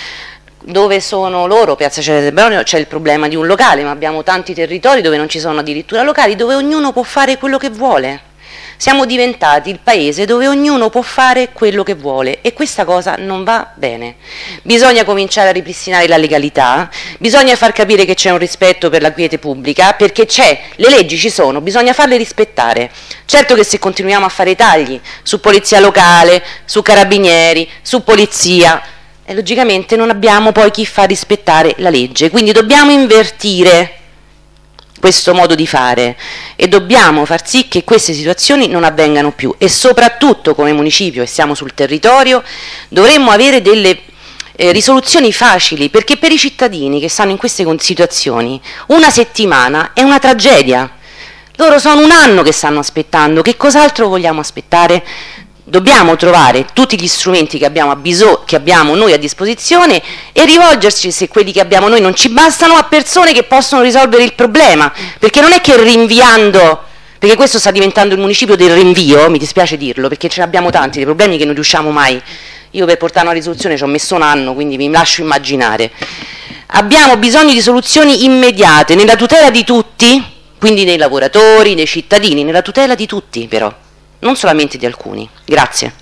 Dove sono loro? Piazza Cesare del Baronio c'è il problema di un locale, ma abbiamo tanti territori dove non ci sono addirittura locali, dove ognuno può fare quello che vuole. Siamo diventati il paese dove ognuno può fare quello che vuole, e questa cosa non va bene. Bisogna cominciare a ripristinare la legalità, bisogna far capire che c'è un rispetto per la quiete pubblica, perché c'è, le leggi ci sono, bisogna farle rispettare. Certo che se continuiamo a fare tagli su polizia locale, su carabinieri, su polizia, e logicamente non abbiamo poi chi fa rispettare la legge, quindi dobbiamo invertire questo modo di fare e dobbiamo far sì che queste situazioni non avvengano più, e soprattutto come municipio, e siamo sul territorio, dovremmo avere delle eh, risoluzioni facili, perché per i cittadini che stanno in queste situazioni una settimana è una tragedia, loro sono un anno che stanno aspettando, che cos'altro vogliamo aspettare? Dobbiamo trovare tutti gli strumenti che abbiamo, a bisog- che abbiamo noi a disposizione e rivolgerci, se quelli che abbiamo noi non ci bastano, a persone che possono risolvere il problema, perché non è che rinviando, perché questo sta diventando il municipio del rinvio, mi dispiace dirlo, perché ce ne abbiamo tanti dei problemi che non riusciamo mai. Io per portare una risoluzione ci ho messo un anno, quindi mi lascio immaginare. Abbiamo bisogno di soluzioni immediate, nella tutela di tutti, quindi dei lavoratori, dei cittadini, nella tutela di tutti però, non solamente di alcuni. Grazie.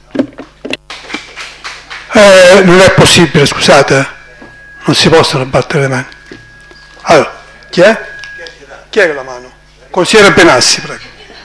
Eh, non è possibile, scusate, non si possono battere le mani. Allora, chi è? Chi è la mano? Consigliere Benassi, prego.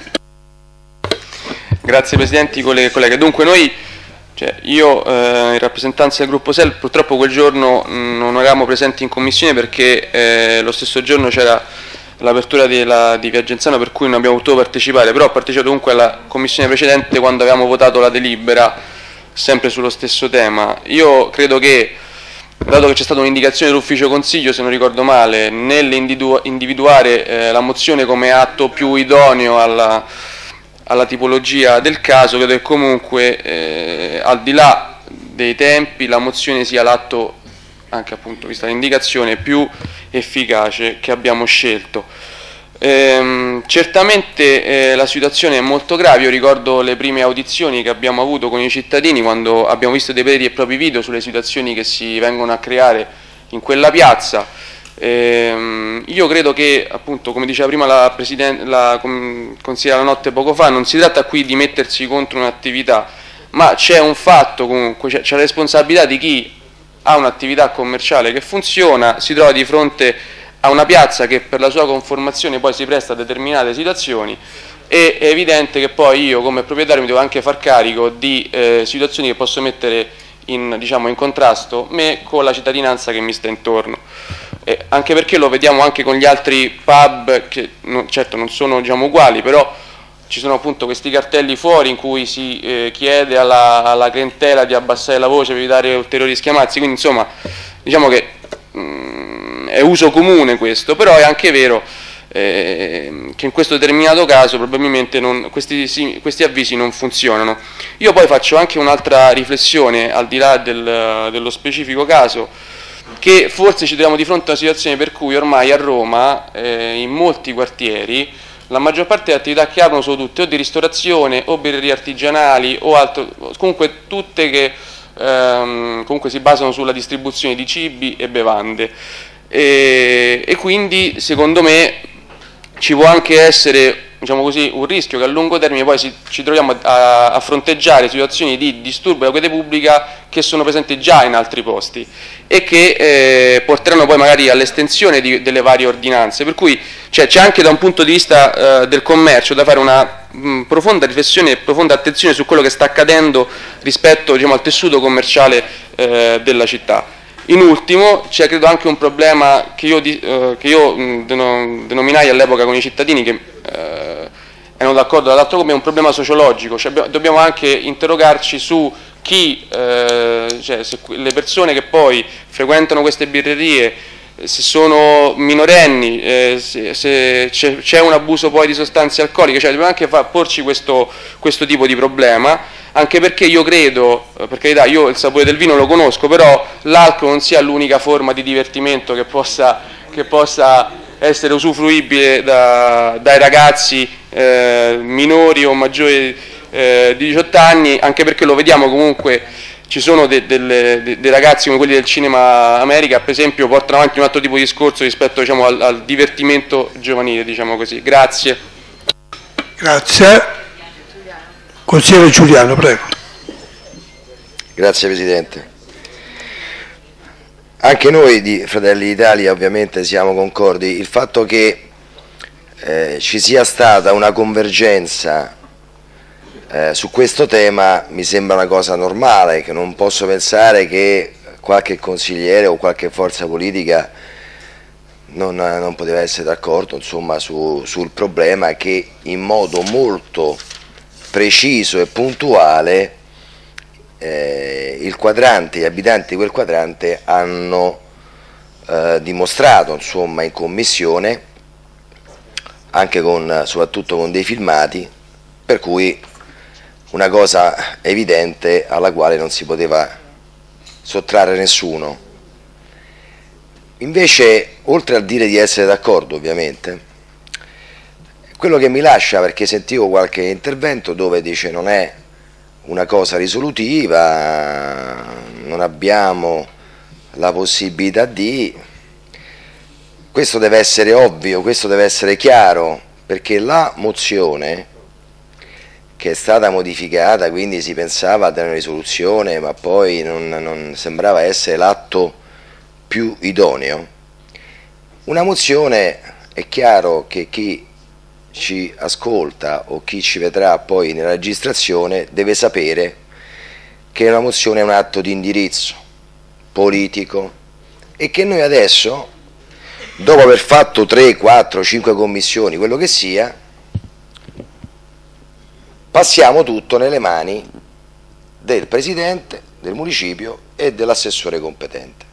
Grazie Presidenti, colleghe e colleghe. Dunque noi, cioè io eh, in rappresentanza del gruppo S E L, purtroppo quel giorno mh, non eravamo presenti in commissione perché eh, lo stesso giorno c'era l'apertura di Viagenzano, per cui non abbiamo potuto partecipare, però ho partecipato comunque alla commissione precedente quando avevamo votato la delibera sempre sullo stesso tema. Io credo che, dato che c'è stata un'indicazione dell'ufficio consiglio, se non ricordo male, nell'individuare eh, la mozione come atto più idoneo alla, alla tipologia del caso, credo che comunque eh, al di là dei tempi la mozione sia l'atto, anche appunto vista l'indicazione, più efficace che abbiamo scelto. Ehm, certamente eh, la situazione è molto grave. Io ricordo le prime audizioni che abbiamo avuto con i cittadini quando abbiamo visto dei veri e propri video sulle situazioni che si vengono a creare in quella piazza. Ehm, io credo che, appunto, come diceva prima la, Presidente, la consigliera Lanotte poco fa, non si tratta qui di mettersi contro un'attività, ma c'è un fatto comunque, c'è la responsabilità di chi ha un'attività commerciale che funziona, si trova di fronte a una piazza che per la sua conformazione poi si presta a determinate situazioni, e è evidente che poi io come proprietario mi devo anche far carico di eh, situazioni che posso mettere in, diciamo, in contrasto me con la cittadinanza che mi sta intorno. Eh, anche perché lo vediamo anche con gli altri pub che non, certo non sono, diciamo, uguali, però ci sono appunto questi cartelli fuori in cui si eh, chiede alla, alla clientela di abbassare la voce per evitare ulteriori schiamazzi, quindi insomma diciamo che mh, è uso comune questo, però è anche vero eh, che in questo determinato caso probabilmente non, questi, sì, questi avvisi non funzionano. Io poi faccio anche un'altra riflessione al di là del, dello specifico caso, che forse ci troviamo di fronte a una situazione per cui ormai a Roma eh, in molti quartieri la maggior parte delle attività che aprono sono tutte o di ristorazione o birrerie artigianali o altro, comunque tutte che ehm, comunque si basano sulla distribuzione di cibi e bevande, e, e quindi secondo me ci può anche essere, diciamo così, un rischio che a lungo termine poi si, ci troviamo a, a fronteggiare situazioni di disturbo della quiete pubblica che sono presenti già in altri posti e che eh, porteranno poi magari all'estensione delle varie ordinanze, per cui cioè, c'è anche da un punto di vista eh, del commercio da fare una mh, profonda riflessione e profonda attenzione su quello che sta accadendo rispetto, diciamo, al tessuto commerciale eh, della città. In ultimo c'è credo anche un problema che io, eh, che io mh, denominai all'epoca con i cittadini che eh, erano d'accordo, dall'altro come un problema sociologico, cioè, dobbiamo anche interrogarci su chi, eh, cioè, se le persone che poi frequentano queste birrerie, se sono minorenni, eh, se, se c'è un abuso poi di sostanze alcoliche, cioè dobbiamo anche fa, porci questo, questo tipo di problema, anche perché io credo, per carità, io il sapore del vino lo conosco, però l'alcol non sia l'unica forma di divertimento che possa, che possa essere usufruibile da, dai ragazzi eh, minori o maggiori eh, di diciotto anni, anche perché lo vediamo comunque. Ci sono dei de, de, de ragazzi come quelli del Cinema America, per esempio, portano avanti un altro tipo di discorso rispetto, diciamo, al, al divertimento giovanile, diciamo così. Grazie. Grazie. Consigliere Giuliano, prego. Grazie Presidente. Anche noi di Fratelli d'Italia ovviamente siamo concordi. Il fatto che eh, ci sia stata una convergenza Eh, su questo tema mi sembra una cosa normale, che non posso pensare che qualche consigliere o qualche forza politica non, non poteva essere d'accordo, insomma, su, sul problema che in modo molto preciso e puntuale eh, il quadrante, gli abitanti di quel quadrante hanno eh, dimostrato, insomma, in commissione, anche con, soprattutto con dei filmati, per cui una cosa evidente alla quale non si poteva sottrarre nessuno. Invece, oltre a dire di essere d'accordo, ovviamente, quello che mi lascia, perché sentivo qualche intervento dove dice non è una cosa risolutiva, non abbiamo la possibilità di, questo deve essere ovvio, questo deve essere chiaro, perché la mozione che è stata modificata, quindi si pensava ad una risoluzione, ma poi non, non sembrava essere l'atto più idoneo. Una mozione, è chiaro che chi ci ascolta o chi ci vedrà poi nella registrazione deve sapere che una mozione è un atto di indirizzo politico e che noi adesso, dopo aver fatto tre, quattro, cinque commissioni, quello che sia, passiamo tutto nelle mani del Presidente, del Municipio e dell'assessore competente.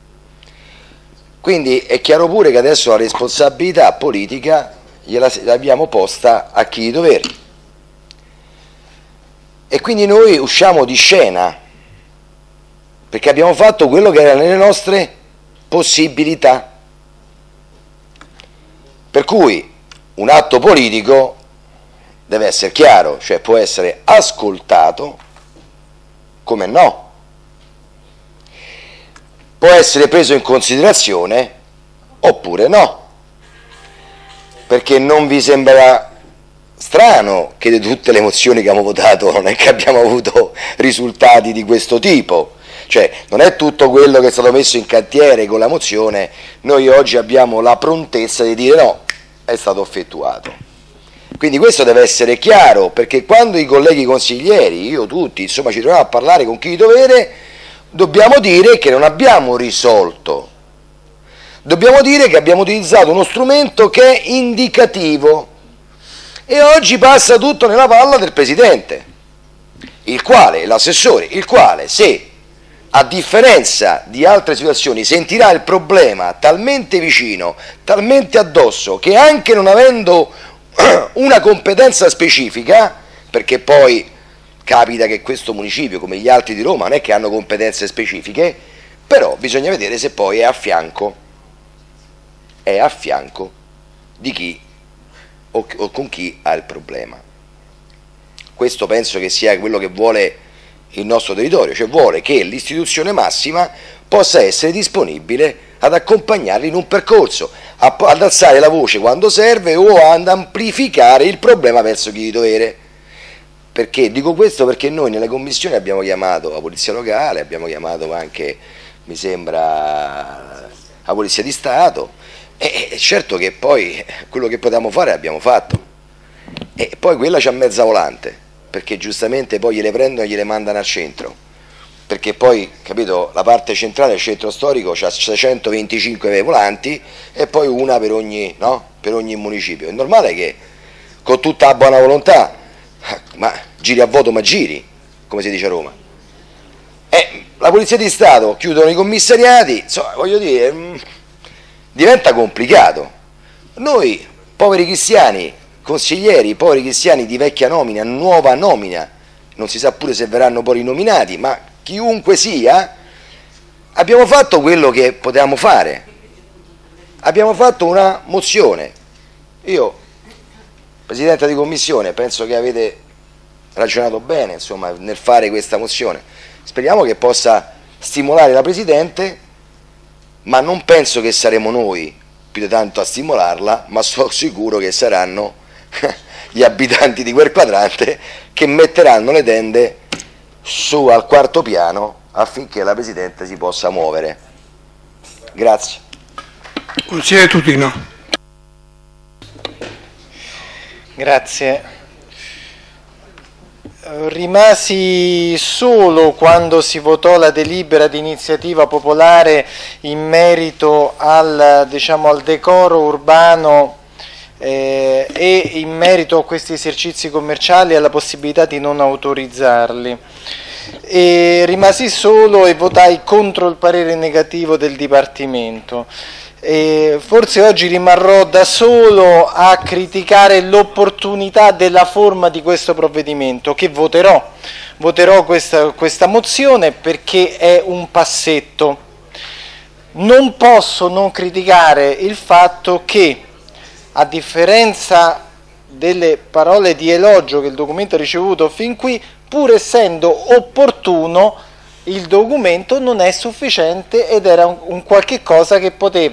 Quindi è chiaro pure che adesso la responsabilità politica l'abbiamo posta a chi di dovere. E quindi noi usciamo di scena, perché abbiamo fatto quello che era nelle nostre possibilità. Per cui un atto politico deve essere chiaro, cioè può essere ascoltato, come no, può essere preso in considerazione oppure no, perché non vi sembra strano che di tutte le mozioni che abbiamo votato non è che abbiamo avuto risultati di questo tipo, cioè non è tutto quello che è stato messo in cantiere con la mozione, noi oggi abbiamo la prontezza di dire no, è stato effettuato. Quindi questo deve essere chiaro, perché quando i colleghi consiglieri, io tutti, insomma ci troviamo a parlare con chi di dovere, dobbiamo dire che non abbiamo risolto, dobbiamo dire che abbiamo utilizzato uno strumento che è indicativo e oggi passa tutto nella palla del Presidente, il quale, l'assessore, il quale se a differenza di altre situazioni sentirà il problema talmente vicino, talmente addosso, che anche non avendo una competenza specifica, perché poi capita che questo municipio, come gli altri di Roma, non è che hanno competenze specifiche, però bisogna vedere se poi è a fianco, è a fianco di chi o, o con chi ha il problema. Questo penso che sia quello che vuole il nostro territorio, cioè vuole che l'istituzione massima possa essere disponibile ad accompagnarli in un percorso, ad alzare la voce quando serve o ad amplificare il problema verso chi di dovere. Perché dico questo? Perché noi nelle commissioni abbiamo chiamato la polizia locale, abbiamo chiamato anche, mi sembra, la polizia di Stato, e certo che poi quello che potevamo fare l'abbiamo fatto, e poi quella c'ha mezza volante, perché giustamente poi gliele prendono e gliele mandano al centro, perché poi, capito, la parte centrale del centro storico ha seicentoventicinque volanti e poi una per ogni, no? per ogni municipio. È normale che con tutta la buona volontà, ma giri a voto ma giri, come si dice a Roma. E la polizia di Stato chiudono i commissariati, insomma, voglio dire, mh, diventa complicato. Noi, poveri cristiani, consiglieri, poveri cristiani di vecchia nomina, nuova nomina, non si sa pure se verranno poi rinominati, ma chiunque sia, abbiamo fatto quello che potevamo fare, abbiamo fatto una mozione. Io, Presidente di Commissione, penso che avete ragionato bene, insomma, nel fare questa mozione, speriamo che possa stimolare la Presidente, ma non penso che saremo noi più di tanto a stimolarla, ma sono sicuro che saranno gli abitanti di quel quadrante che metteranno le tende su al quarto piano affinché la Presidente si possa muovere. Grazie. Consigliere Tutino. Grazie. Rimasi solo quando si votò la delibera di iniziativa popolare in merito al, diciamo, al decoro urbano eh, e in merito a questi esercizi commerciali e alla possibilità di non autorizzarli. E rimasi solo e votai contro il parere negativo del Dipartimento. E forse oggi rimarrò da solo a criticare l'opportunità della forma di questo provvedimento, che voterò. Voterò questa, questa mozione perché è un passetto. Non posso non criticare il fatto che, a differenza delle parole di elogio che il documento ha ricevuto fin qui, pur essendo opportuno, il documento non è sufficiente ed era un, un qualche cosa che poteva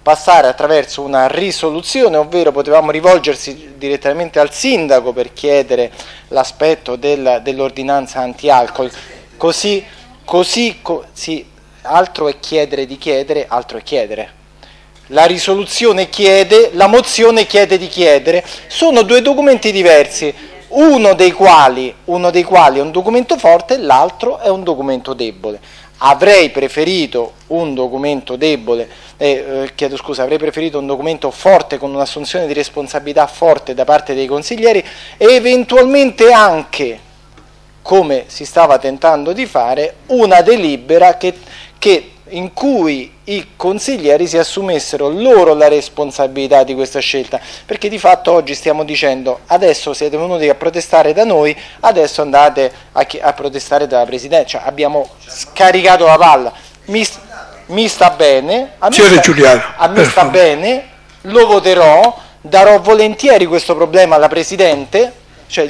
passare attraverso una risoluzione, ovvero potevamo rivolgersi direttamente al sindaco per chiedere l'aspetto del, dell'ordinanza anti-alcol, così, così co, sì, altro è chiedere di chiedere, altro è chiedere. La risoluzione chiede, la mozione chiede di chiedere, sono due documenti diversi, uno dei quali, uno dei quali è un documento forte e l'altro è un documento debole. Avrei preferito un documento debole, eh, eh, chiedo scusa, avrei preferito un documento forte con un'assunzione di responsabilità forte da parte dei consiglieri e eventualmente anche, come si stava tentando di fare, una delibera che, che in cui i consiglieri si assumessero loro la responsabilità di questa scelta, perché di fatto oggi stiamo dicendo adesso siete venuti a protestare da noi, adesso andate a, a protestare dalla Presidenza, cioè, abbiamo scaricato la palla, mi, mi sta bene, a me, sta, Giuliano, a me sta bene, lo voterò, darò volentieri questo problema alla Presidente, cioè,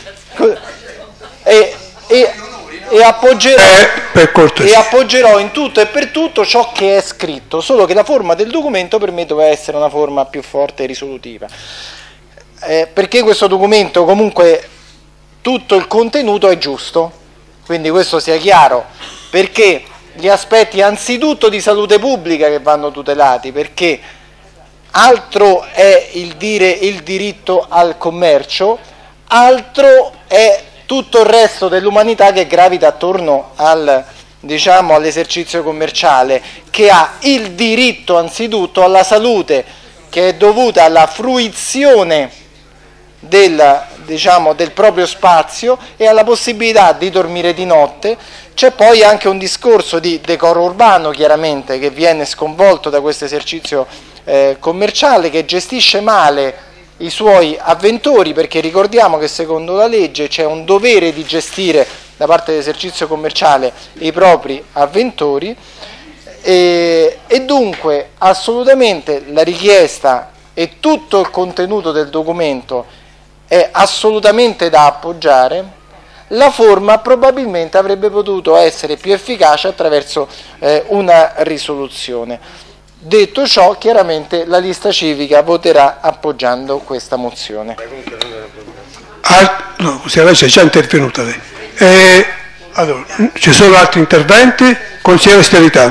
e, e E appoggerò, eh, e appoggerò in tutto e per tutto ciò che è scritto, solo che la forma del documento per me doveva essere una forma più forte e risolutiva, eh, perché questo documento comunque tutto il contenuto è giusto, quindi questo sia chiaro, perché gli aspetti anzitutto di salute pubblica che vanno tutelati, perché altro è il dire il diritto al commercio, altro è tutto il resto dell'umanità che gravita attorno al, diciamo, all'esercizio commerciale, che ha il diritto anzitutto alla salute, che è dovuta alla fruizione del, diciamo, del proprio spazio e alla possibilità di dormire di notte. C'è poi anche un discorso di decoro urbano, chiaramente, che viene sconvolto da questo esercizio eh, commerciale, che gestisce male i suoi avventori, perché ricordiamo che secondo la legge c'è un dovere di gestire da parte dell'esercizio commerciale i propri avventori, e, e dunque assolutamente la richiesta e tutto il contenuto del documento è assolutamente da appoggiare. La forma probabilmente avrebbe potuto essere più efficace attraverso eh, una risoluzione. Detto ciò, chiaramente la lista civica voterà appoggiando questa mozione. Ah, no, lei è già intervenuta lei. Eh, allora, ci sono altri interventi? Consigliere Steritano.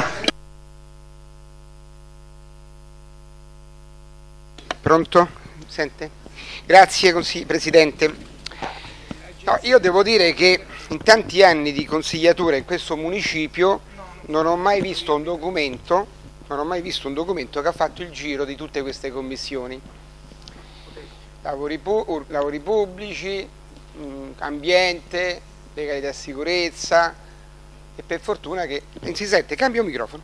Pronto? Sente? Grazie Presidente. No, io devo dire che in tanti anni di consigliatura in questo municipio non ho mai visto un documento non ho mai visto un documento che ha fatto il giro di tutte queste commissioni, lavori, pu lavori pubblici, mh, ambiente, legalità e sicurezza, e per fortuna che non si sente, cambio microfono.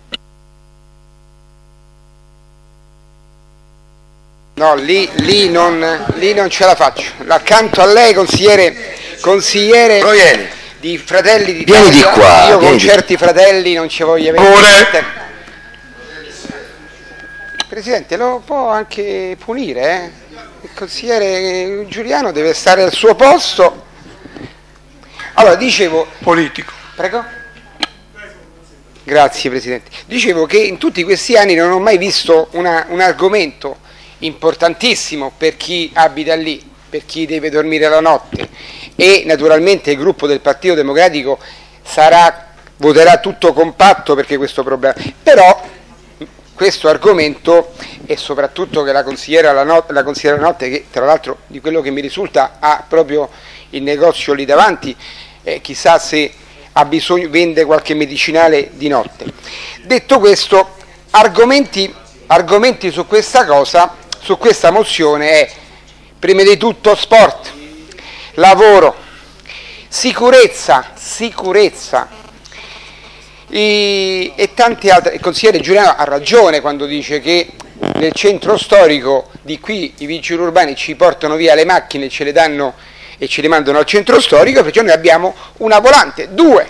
No, lì, lì, non, lì non ce la faccio, accanto a lei consigliere, consigliere di Fratelli d'Italia, vieni di qua, io con di certi fratelli non ci voglio avere. Presidente, lo può anche punire, eh? Il consigliere Giuliano deve stare al suo posto. Allora, dicevo... Politico. Prego? Grazie Presidente. Dicevo che in tutti questi anni non ho mai visto una, un argomento importantissimo per chi abita lì, per chi deve dormire la notte, e naturalmente il gruppo del Partito Democratico sarà, voterà tutto compatto perché questo problema... Però... questo argomento, e soprattutto che la consigliera la, not la consigliera Notte, che tra l'altro di quello che mi risulta ha proprio il negozio lì davanti, eh, chissà se ha bisogno, vende qualche medicinale di notte. Detto questo, argomenti, argomenti su questa cosa, su questa mozione è prima di tutto sport, lavoro, sicurezza, sicurezza, I, e tanti altri. Il consigliere Giuliano ha ragione quando dice che nel centro storico di qui i vigili urbani ci portano via le macchine e ce le danno e ce le mandano al centro storico, perciò noi abbiamo una volante, due,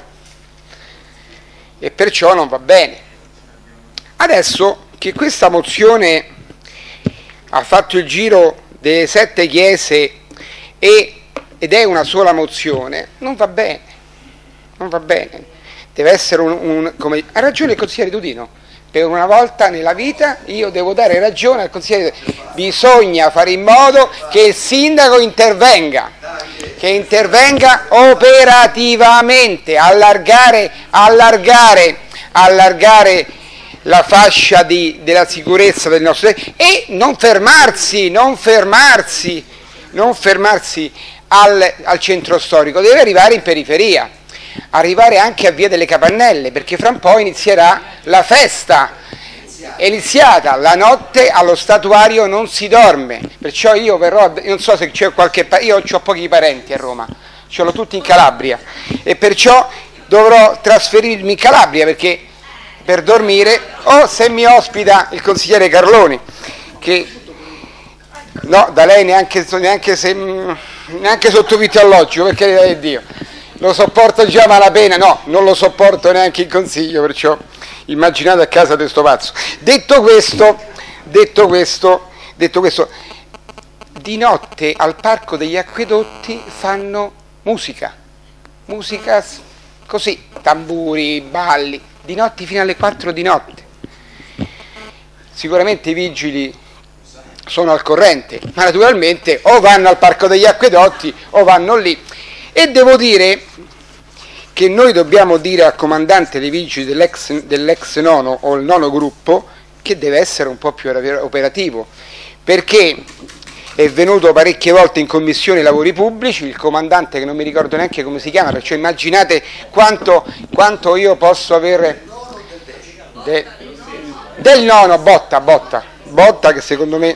e perciò non va bene. Adesso che questa mozione ha fatto il giro delle sette chiese e, ed è una sola mozione, non va bene, non va bene. Deve essere un, un come ha ragione il consigliere Tutino, per una volta nella vita io devo dare ragione al consigliere, bisogna fare in modo che il sindaco intervenga, che intervenga operativamente, allargare, allargare, allargare la fascia di, della sicurezza del nostro e non fermarsi, non fermarsi, non fermarsi al, al centro storico, deve arrivare in periferia, arrivare anche a Via delle Capannelle, perché fra un po' inizierà la festa, è iniziata, la notte allo statuario non si dorme, perciò io verrò, non so se c'è qualche, io ho pochi parenti a Roma, ce l'ho tutti in Calabria e perciò dovrò trasferirmi in Calabria perché per dormire, o se mi ospita il consigliere Carloni, che no, da lei neanche, neanche, se, neanche sotto vitto alloggio, perché è Dio, lo sopporto già malapena, no, non lo sopporto neanche in consiglio, perciò immaginate a casa di sto pazzo. Detto questo, detto questo, detto questo, di notte al Parco degli Acquedotti fanno musica, musica così, tamburi, balli, di notte fino alle quattro di notte. Sicuramente i vigili sono al corrente, ma naturalmente o vanno al Parco degli Acquedotti o vanno lì. E devo dire che noi dobbiamo dire al comandante dei vigili dell'ex, dell'ex nono o il nono gruppo che deve essere un po' più operativo, perché è venuto parecchie volte in commissione lavori pubblici, il comandante che non mi ricordo neanche come si chiama, perciò immaginate quanto, quanto io posso avere de, del nono, Botta, Botta, Botta che secondo me...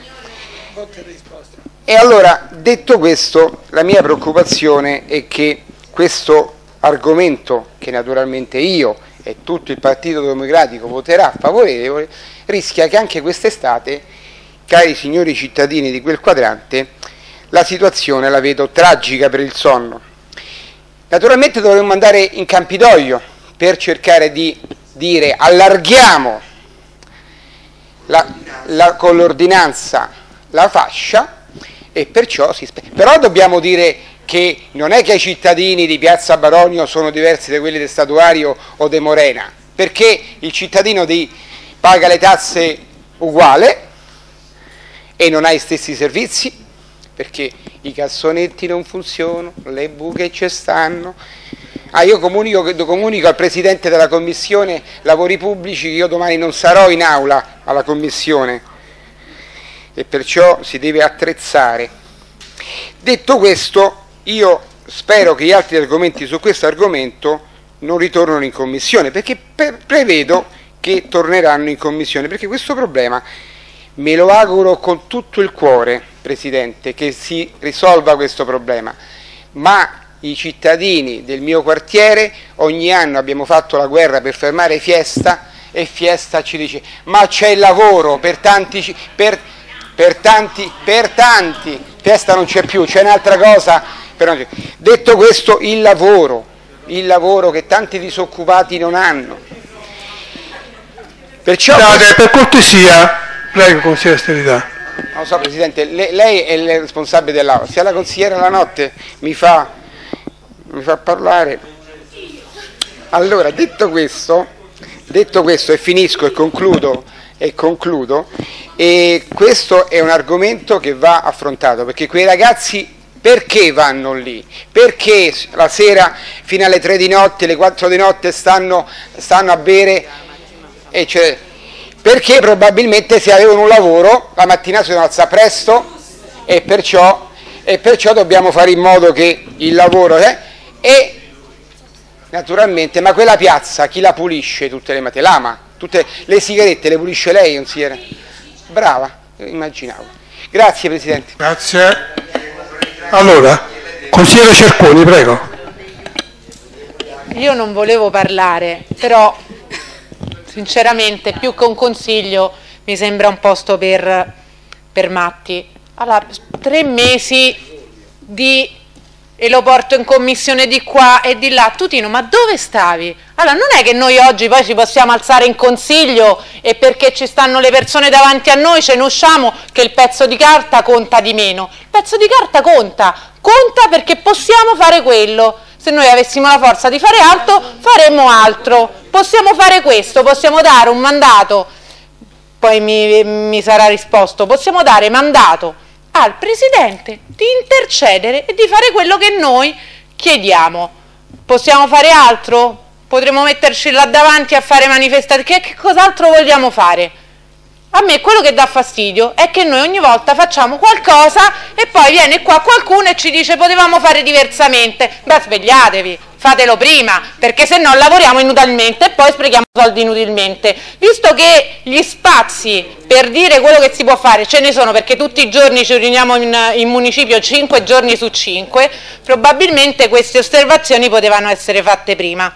E allora, detto questo, la mia preoccupazione è che questo argomento, che naturalmente io e tutto il Partito Democratico voterà favorevole, rischia che anche quest'estate, cari signori cittadini di quel quadrante, la situazione la vedo tragica per il sonno. Naturalmente dovremmo andare in Campidoglio per cercare di dire allarghiamo la, la, con l'ordinanza la fascia e perciò si spe- però dobbiamo dire che non è che i cittadini di Piazza Baronio sono diversi da quelli del Statuario o de Morena, perché il cittadino di paga le tasse uguale e non ha gli stessi servizi, perché i cassonetti non funzionano, le buche ci stanno. Ah, io comunico, comunico al Presidente della Commissione Lavori Pubblici che io domani non sarò in aula alla Commissione e perciò si deve attrezzare. Detto questo, io spero che gli altri argomenti su questo argomento non ritornino in Commissione, perché per, prevedo che torneranno in Commissione, perché questo problema me lo auguro con tutto il cuore, Presidente, che si risolva questo problema, ma i cittadini del mio quartiere ogni anno abbiamo fatto la guerra per fermare Fiesta e Fiesta ci dice ma c'è il lavoro per tanti, per, per tanti, per tanti, Fiesta non c'è più, c'è un'altra cosa, però detto questo il lavoro, il lavoro che tanti disoccupati non hanno. Perciò Date, per cortesia, prego consigliere Sterilità. Non lo so Presidente, le, lei è il responsabile dell'aula, se la consigliera la notte mi fa, mi fa parlare. Allora, detto questo, detto questo e finisco e concludo, e concludo, e questo è un argomento che va affrontato, perché quei ragazzi perché vanno lì? Perché la sera fino alle tre di notte, alle quattro di notte stanno, stanno a bere? E cioè, perché probabilmente se avevano un lavoro la mattina si devono alzare presto e perciò, e perciò dobbiamo fare in modo che il lavoro eh, e naturalmente, ma quella piazza chi la pulisce tutte le mattine? L'ama, tutte le sigarette le pulisce lei, consigliere? Brava, immaginavo. Grazie Presidente. Grazie. Allora, consigliere Cerconi, prego. Io non volevo parlare, però sinceramente più che un consiglio mi sembra un posto per, per matti. Allora, tre mesi di e lo porto in commissione di qua e di là. Tutino, ma dove stavi? Allora non è che noi oggi poi ci possiamo alzare in consiglio e perché ci stanno le persone davanti a noi ce ne usciamo che il pezzo di carta conta di meno. Il pezzo di carta conta, conta perché possiamo fare quello. Se noi avessimo la forza di fare altro, faremmo altro. possiamo fare questo, possiamo dare un mandato, poi mi, mi sarà risposto, possiamo dare mandato al Presidente di intercedere e di fare quello che noi chiediamo. Possiamo fare altro? Potremmo metterci là davanti a fare manifestazioni, che, che cos'altro vogliamo fare? A me quello che dà fastidio è che noi ogni volta facciamo qualcosa e poi viene qua qualcuno e ci dice potevamo fare diversamente. Beh, svegliatevi, fatelo prima, perché se no lavoriamo inutilmente e poi sprechiamo soldi inutilmente. Visto che gli spazi per dire quello che si può fare ce ne sono, perché tutti i giorni ci riuniamo in, in municipio cinque giorni su cinque, probabilmente queste osservazioni potevano essere fatte prima.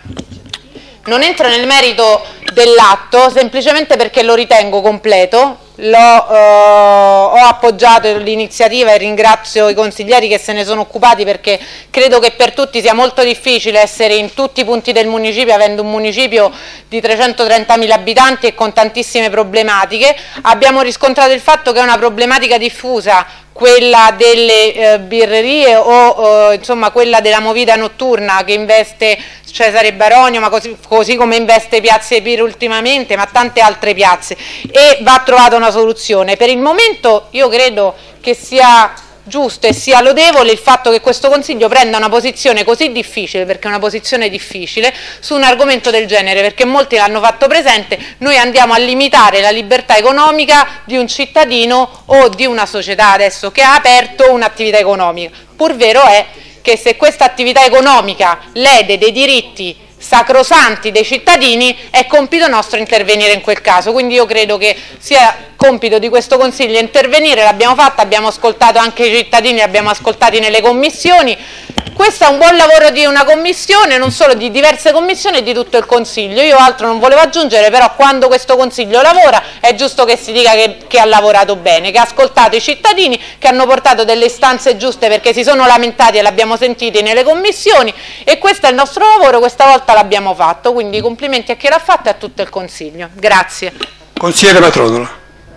Non entro nel merito dell'atto semplicemente perché lo ritengo completo, l'ho, eh, ho appoggiato l'iniziativa e ringrazio i consiglieri che se ne sono occupati, perché credo che per tutti sia molto difficile essere in tutti i punti del municipio, avendo un municipio di trecentotrentamila abitanti e con tantissime problematiche. Abbiamo riscontrato il fatto che è una problematica diffusa, quella delle eh, birrerie o eh, insomma quella della movida notturna che investe Cesare Baronio, ma così, così come investe Piazza Epiro ultimamente, ma tante altre piazze, e va trovata una soluzione. Per il momento io credo che sia giusto e sia lodevole il fatto che questo Consiglio prenda una posizione così difficile, perché è una posizione difficile, su un argomento del genere, perché molti l'hanno fatto presente. Noi andiamo a limitare la libertà economica di un cittadino o di una società adesso che ha aperto un'attività economica. Pur vero è che se questa attività economica lede dei diritti sacrosanti dei cittadini, è compito nostro intervenire in quel caso. Quindi io credo che sia compito di questo Consiglio intervenire, l'abbiamo fatto, abbiamo ascoltato anche i cittadini, li abbiamo ascoltati nelle commissioni. Questo è un buon lavoro di una commissione, non solo di diverse commissioni, e di tutto il Consiglio. Io altro non volevo aggiungere, però quando questo Consiglio lavora è giusto che si dica che, che ha lavorato bene, che ha ascoltato i cittadini, che hanno portato delle istanze giuste perché si sono lamentati e l'abbiamo sentiti nelle commissioni, e questo è il nostro lavoro, questa volta l'abbiamo fatto, quindi complimenti a chi l'ha fatto e a tutto il Consiglio. Grazie. Consigliere Matronolo.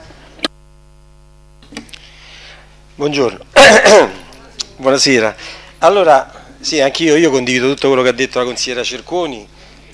Buongiorno. Buonasera. Allora, sì, anch'io io condivido tutto quello che ha detto la consigliera Cerconi,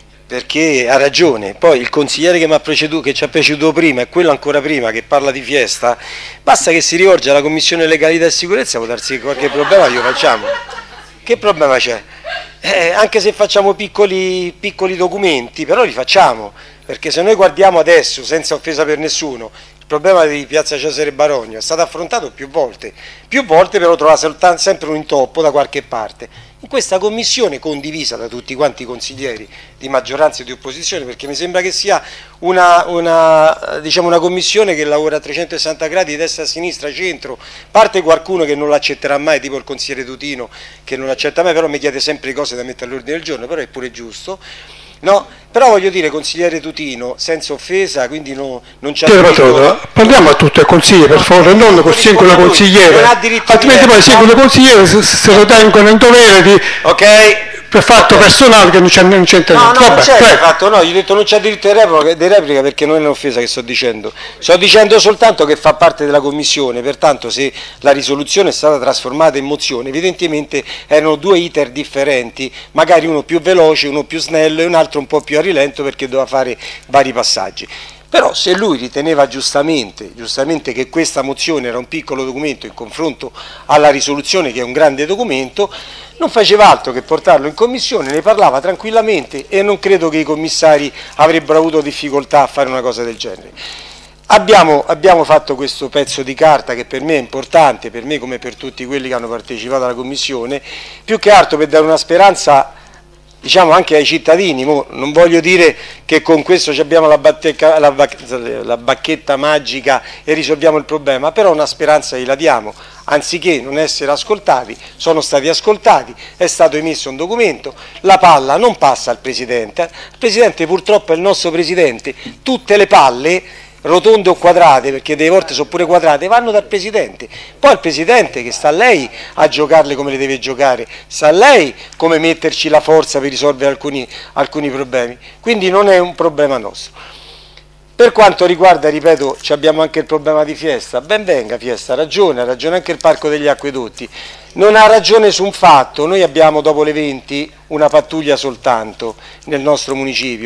perché ha ragione. Poi il consigliere che mi ha preceduto, che ci ha preceduto prima, e quello ancora prima che parla di Fiesta, basta che si rivolge alla Commissione Legalità e Sicurezza, può darsi che qualche problema glielo facciamo. Che problema c'è? Eh, anche se facciamo piccoli, piccoli documenti, però li facciamo, perché se noi guardiamo adesso, senza offesa per nessuno, il problema di Piazza Cesare Baronio è stato affrontato più volte, più volte però trova sempre un intoppo da qualche parte. In questa commissione condivisa da tutti quanti i consiglieri di maggioranza e di opposizione, perché mi sembra che sia una, una, diciamo una commissione che lavora a trecentosessanta gradi, destra, sinistra, centro, parte qualcuno che non l'accetterà mai, tipo il consigliere Tutino che non l'accetta mai, però mi chiede sempre cose da mettere all'ordine del giorno, però è pure giusto. No, però voglio dire, consigliere Tutino, senza offesa, quindi no, non c'è diritto... Parliamo a tutto il consiglio, per favore, non con singolo consigliere, altrimenti poi i singoli consiglieri se, se lo tengono in dovere di... Ok. Per fatto personale che non c'è niente. No, no, non c'è fatto, no, gli ho detto non c'è diritto di replica, di replica perché non è un'offesa che sto dicendo. Sto dicendo soltanto che fa parte della commissione, pertanto se la risoluzione è stata trasformata in mozione, evidentemente erano due iter differenti, magari uno più veloce, uno più snello e un altro un po' più a rilento perché doveva fare vari passaggi. Però se lui riteneva giustamente, giustamente che questa mozione era un piccolo documento in confronto alla risoluzione che è un grande documento, non faceva altro che portarlo in commissione, ne parlava tranquillamente e non credo che i commissari avrebbero avuto difficoltà a fare una cosa del genere. Abbiamo, abbiamo fatto questo pezzo di carta che per me è importante, per me come per tutti quelli che hanno partecipato alla commissione, più che altro per dare una speranza, diciamo, anche ai cittadini. Mo non voglio dire che con questo abbiamo la, battecca, la, la bacchetta magica e risolviamo il problema, però una speranza gliela diamo. Anziché non essere ascoltati, sono stati ascoltati, è stato emesso un documento, la palla non passa al Presidente, il Presidente purtroppo è il nostro Presidente, tutte le palle, rotonde o quadrate, perché delle volte sono pure quadrate, vanno dal Presidente, poi il Presidente che sta a lei a giocarle come le deve giocare, sta a lei come metterci la forza per risolvere alcuni, alcuni problemi, quindi non è un problema nostro. Per quanto riguarda, ripeto, abbiamo anche il problema di Fiesta, ben venga Fiesta, ha ragione, ha ragione anche il Parco degli Acquedotti, non ha ragione su un fatto, noi abbiamo dopo le venti una pattuglia soltanto nel nostro municipio,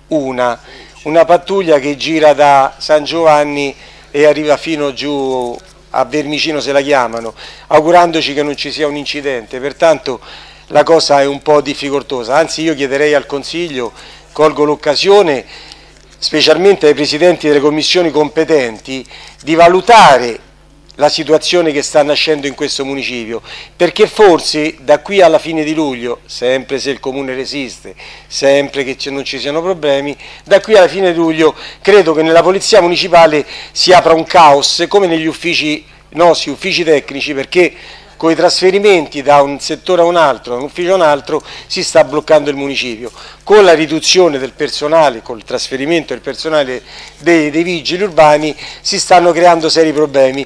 una, una pattuglia che gira da San Giovanni e arriva fino giù a Vermicino, se la chiamano, augurandoci che non ci sia un incidente. Pertanto la cosa è un po' difficoltosa, anzi io chiederei al Consiglio, colgo l'occasione, specialmente ai Presidenti delle commissioni competenti, di valutare la situazione che sta nascendo in questo municipio, perché forse da qui alla fine di luglio, sempre se il Comune resiste, sempre che non ci siano problemi, da qui alla fine di luglio credo che nella Polizia Municipale si apra un caos, come negli uffici nostri, uffici tecnici, perché con i trasferimenti da un settore a un altro, da un ufficio a un altro, si sta bloccando il municipio. Con la riduzione del personale, col trasferimento del personale dei, dei vigili urbani, si stanno creando seri problemi.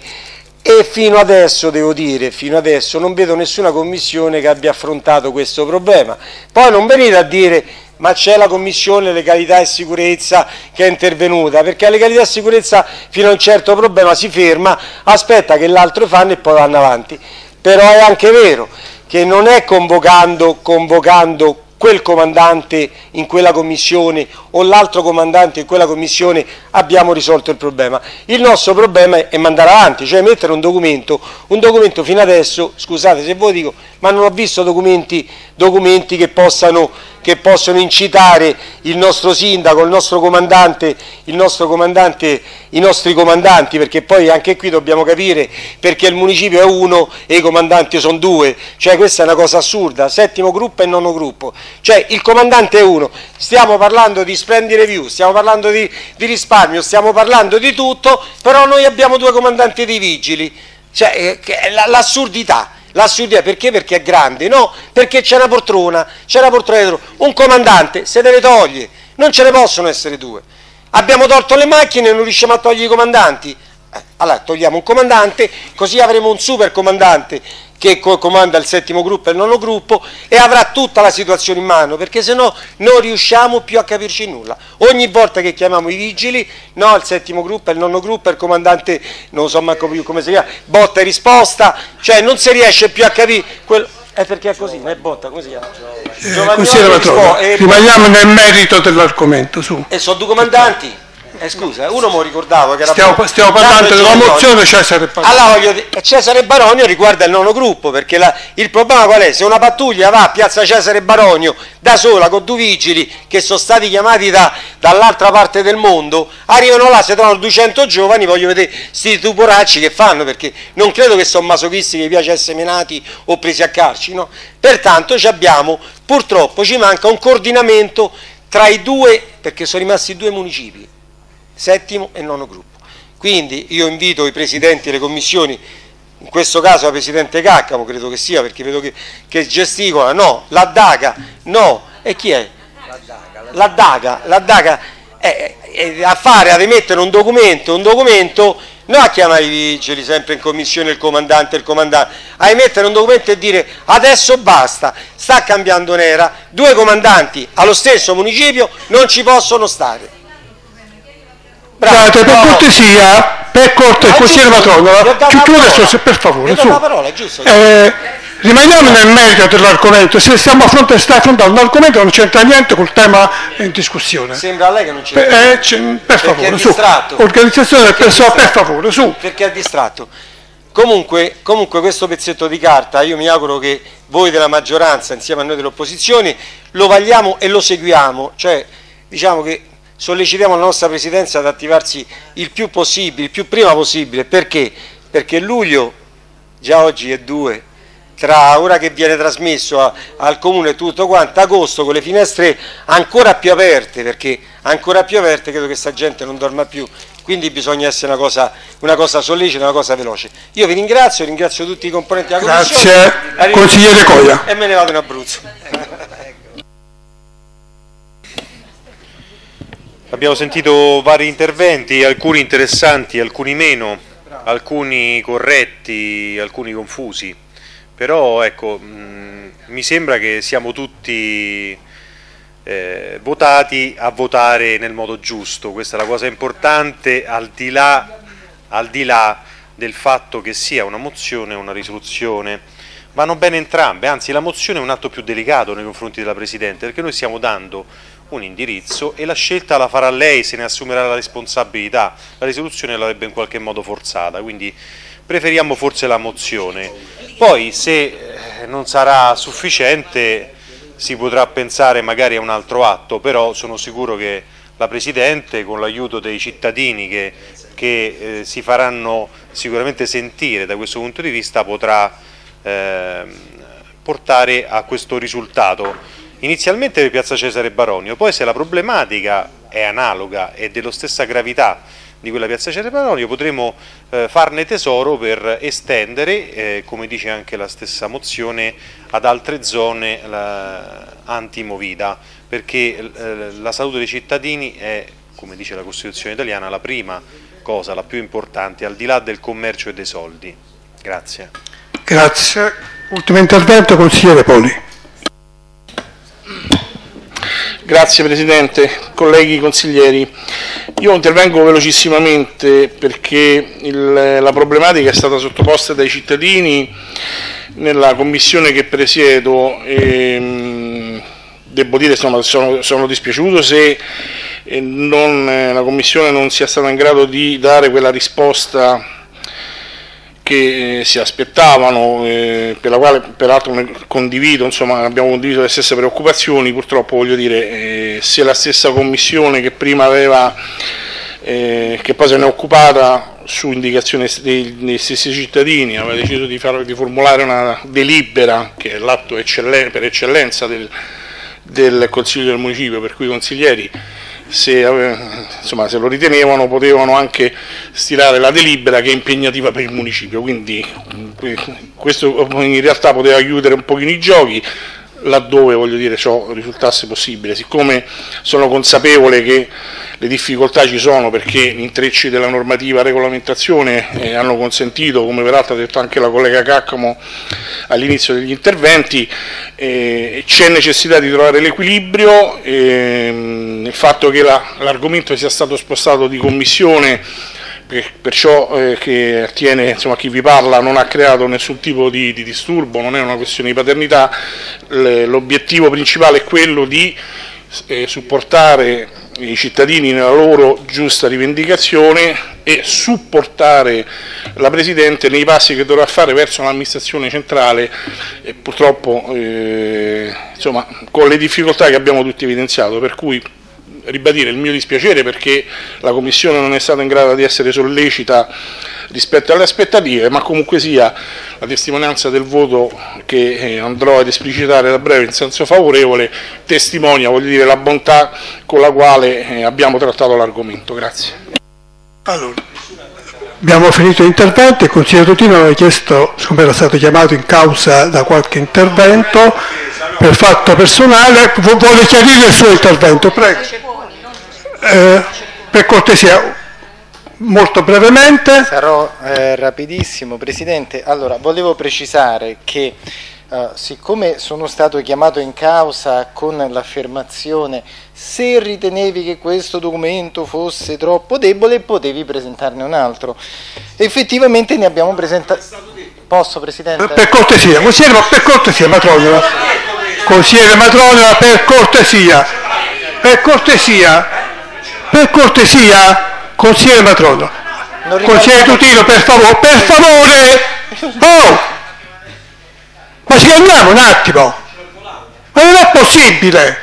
E fino adesso, devo dire, fino adesso non vedo nessuna commissione che abbia affrontato questo problema. Poi non venite a dire, ma c'è la commissione legalità e sicurezza che è intervenuta, perché la legalità e sicurezza fino a un certo problema si ferma, aspetta che l'altro fanno e poi vanno avanti. Però è anche vero che non è convocando, convocando quel comandante in quella commissione o l'altro comandante in quella commissione abbiamo risolto il problema. Il nostro problema è mandare avanti, cioè mettere un documento, un documento fino adesso, scusate se voi dico, ma non ho visto documenti, documenti che possano, che possono incitare il nostro sindaco, il nostro comandante, il nostro comandante, i nostri comandanti, perché poi anche qui dobbiamo capire perché il municipio è uno e i comandanti sono due, cioè questa è una cosa assurda, settimo gruppo e nono gruppo, cioè il comandante è uno, stiamo parlando di Splendid Review, stiamo parlando di, di risparmio, stiamo parlando di tutto, però noi abbiamo due comandanti dei vigili, cioè l'assurdità. L'assurdità perché? Perché è grande, no? Perché c'è una poltrona, c'è una poltrona dietro, un comandante se deve togliere, non ce ne possono essere due. Abbiamo tolto le macchine e non riusciamo a togliere i comandanti. Eh, allora togliamo un comandante, così avremo un super comandante che comanda il settimo gruppo e il nono gruppo e avrà tutta la situazione in mano, perché se no non riusciamo più a capirci nulla. Ogni volta che chiamiamo i vigili, no, il settimo gruppo, il nono gruppo, il comandante, non so manco più come si chiama, botta e risposta, cioè non si riesce più a capire quello. È perché è così, non è botta, come si chiama? Eh, consigliere Matrona, eh, rimaniamo nel merito dell'argomento, su. E sono due comandanti? Eh, scusa, uno mi ricordavo che era... Stiamo, stiamo parlando della mozione Cesare Baronio. Allora voglio dire, Cesare Baronio riguarda il nono gruppo, perché la, il problema qual è? Se una pattuglia va a piazza Cesare Baronio da sola con due vigili che sono stati chiamati da, dall'altra parte del mondo, arrivano là, si trovano duecento giovani, voglio vedere sti tuporacci che fanno, perché non credo che sono masochisti che piace essere menati o presi a calci, no? Pertanto ci abbiamo, purtroppo ci manca un coordinamento tra i due, perché sono rimasti due municipi, settimo e nono gruppo. Quindi io invito i presidenti delle commissioni, in questo caso la presidente Caccamo credo che sia, perché vedo che, che gesticola, no, la Daga, no, e chi è? La Daga, la Daga è, è a fare, a rimettere un documento, un documento, non a chiamare i vigili sempre in commissione il comandante, il comandante, a mettere un documento e dire adesso basta, sta cambiando nera, due comandanti allo stesso municipio non ci possono stare. Bravo, per no. cortesia, per cortesia, ah, consigliere Matrona, chiude per favore, su. Parola, giusto, eh, rimaniamo nel merito dell'argomento, se stiamo affrontando, sta affrontando un argomento non c'entra niente col tema in discussione. Sembra a lei che non c'entra. Per, eh, per favore, su. Organizzazione del personale, per favore, su. Perché è distratto. Comunque, comunque questo pezzetto di carta, io mi auguro che voi della maggioranza, insieme a noi dell'opposizione, lo vagliamo e lo seguiamo, cioè diciamo che sollecitiamo la nostra Presidenza ad attivarsi il più possibile, il più prima possibile, perché? Perché luglio, già oggi è due, tra ora che viene trasmesso a, al Comune tutto quanto, agosto con le finestre ancora più aperte, perché ancora più aperte credo che sta gente non dorma più, quindi bisogna essere una cosa, una cosa sollecita, una cosa veloce. Io vi ringrazio, ringrazio tutti i componenti della Commissione. Grazie, consigliere Coia. E me ne vado in Abruzzo. Abbiamo sentito vari interventi, alcuni interessanti, alcuni meno, alcuni corretti, alcuni confusi, però ecco, mh, mi sembra che siamo tutti eh, votati a votare nel modo giusto, questa è la cosa importante, al di là, al di là del fatto che sia una mozione o una risoluzione. Vanno bene entrambe, anzi la mozione è un atto più delicato nei confronti della Presidente, perché noi stiamo dando un indirizzo e la scelta la farà lei, se ne assumerà la responsabilità, la risoluzione l'avrebbe in qualche modo forzata, quindi preferiamo forse la mozione. Poi se non sarà sufficiente si potrà pensare magari a un altro atto, però sono sicuro che la Presidente, con l'aiuto dei cittadini che, che eh, si faranno sicuramente sentire da questo punto di vista, potrà eh, portare a questo risultato. Inizialmente per Piazza Cesare Baronio, poi se la problematica è analoga e della stessa gravità di quella Piazza Cesare Baronio, potremo eh, farne tesoro per estendere, eh, come dice anche la stessa mozione, ad altre zone anti-movida, perché eh, la salute dei cittadini è, come dice la Costituzione italiana, la prima cosa, la più importante, al di là del commercio e dei soldi. Grazie. Grazie. Ultimo intervento, consigliere Poli. Grazie Presidente, colleghi consiglieri. Io intervengo velocissimamente perché il, la problematica è stata sottoposta dai cittadini nella commissione che presiedo e mh, devo dire insomma, sono, sono dispiaciuto se non, la commissione non sia stata in grado di dare quella risposta che si aspettavano, eh, per la quale peraltro condivido, insomma abbiamo condiviso le stesse preoccupazioni. Purtroppo voglio dire, eh, se la stessa commissione che prima aveva, eh, che poi se ne è occupata su indicazione dei, dei stessi cittadini, aveva deciso di, far, di formulare una delibera, che è l'atto eccellen- per eccellenza del, del Consiglio del Municipio, per cui i consiglieri, se, insomma, se lo ritenevano, potevano anche stilare la delibera che è impegnativa per il municipio, quindi questo in realtà poteva chiudere un pochino i giochi laddove, voglio dire, ciò risultasse possibile. Siccome sono consapevole che le difficoltà ci sono perché gli intrecci della normativa regolamentazione eh, hanno consentito, come peraltro ha detto anche la collega Caccamo all'inizio degli interventi, eh, c'è necessità di trovare l'equilibrio. Eh, il fatto che la, l'argomento sia stato spostato di commissione, per, perciò eh, che attiene, insomma, a chi vi parla, non ha creato nessun tipo di, di disturbo, non è una questione di paternità. L'obiettivo principale è quello di eh, supportare i cittadini nella loro giusta rivendicazione e supportare la Presidente nei passi che dovrà fare verso l'amministrazione centrale, e purtroppo eh, insomma, con le difficoltà che abbiamo tutti evidenziato, per cui ribadire il mio dispiacere perché la Commissione non è stata in grado di essere sollecita rispetto alle aspettative, ma comunque sia la testimonianza del voto che andrò ad esplicitare da breve in senso favorevole testimonia, voglio dire, la bontà con la quale abbiamo trattato l'argomento. Grazie. Allora, abbiamo finito l'intervento. Il consigliere Tutino aveva chiesto, siccome era stato chiamato in causa da qualche intervento per fatto personale, vuole chiarire il suo intervento, prego. Eh, per cortesia, molto brevemente. Sarò eh, rapidissimo, Presidente. Allora, volevo precisare che eh, siccome sono stato chiamato in causa con l'affermazione se ritenevi che questo documento fosse troppo debole potevi presentarne un altro, effettivamente ne abbiamo presentato. Posso, Presidente? Per cortesia, consigliere, per cortesia, Matronola. Consigliere Matronola, per cortesia, per cortesia. Per cortesia, consigliere Matrono, consigliere Tutino, per favore, per favore, oh, ma ci calmiamo un attimo, ma non è possibile.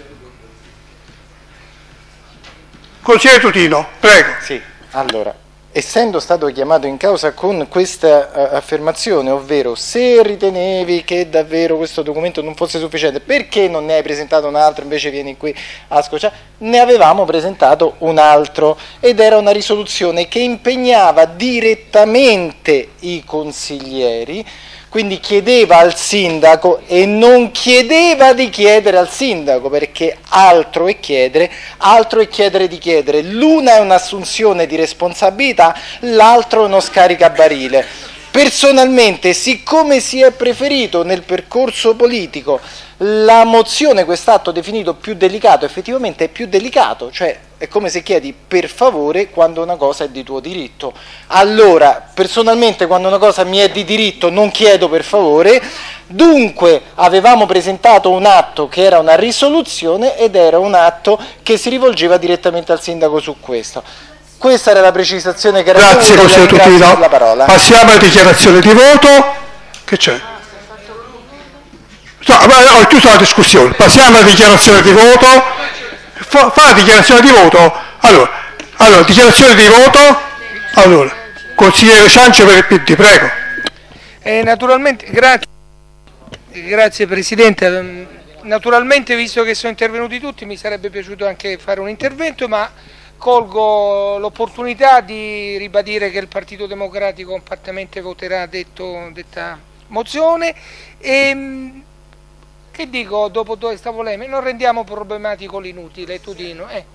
Consigliere Tutino, prego. Sì, allora, essendo stato chiamato in causa con questa uh, affermazione, ovvero se ritenevi che davvero questo documento non fosse sufficiente, perché non ne hai presentato un altro, invece vieni qui a scocciare? Ne avevamo presentato un altro ed era una risoluzione che impegnava direttamente i consiglieri, quindi chiedeva al sindaco e non chiedeva di chiedere al sindaco, perché altro è chiedere, altro è chiedere di chiedere. L'una è un'assunzione di responsabilità, l'altro è uno scaricabarile. Personalmente, siccome si è preferito nel percorso politico la mozione, quest'atto definito più delicato, effettivamente è più delicato, cioè è come se chiedi per favore quando una cosa è di tuo diritto. Allora, personalmente quando una cosa mi è di diritto non chiedo per favore, dunque avevamo presentato un atto che era una risoluzione ed era un atto che si rivolgeva direttamente al sindaco su questo. Questa era la precisazione che era Grazie, dovuta, consigliere Tutino. la parola. Passiamo alla dichiarazione di voto. Che c'è? No, ho chiuso la discussione. Passiamo alla dichiarazione di voto. Fa, fa la dichiarazione di voto. Allora, allora, dichiarazione di voto. Allora, consigliere Ciancio per il P D, prego. Eh, naturalmente, grazie. Grazie Presidente. Naturalmente, visto che sono intervenuti tutti, mi sarebbe piaciuto anche fare un intervento, ma colgo l'opportunità di ribadire che il Partito Democratico compattamente voterà detto, detta mozione e che dico dopo questa polemica, non rendiamo problematico l'inutile, Tutino. Eh.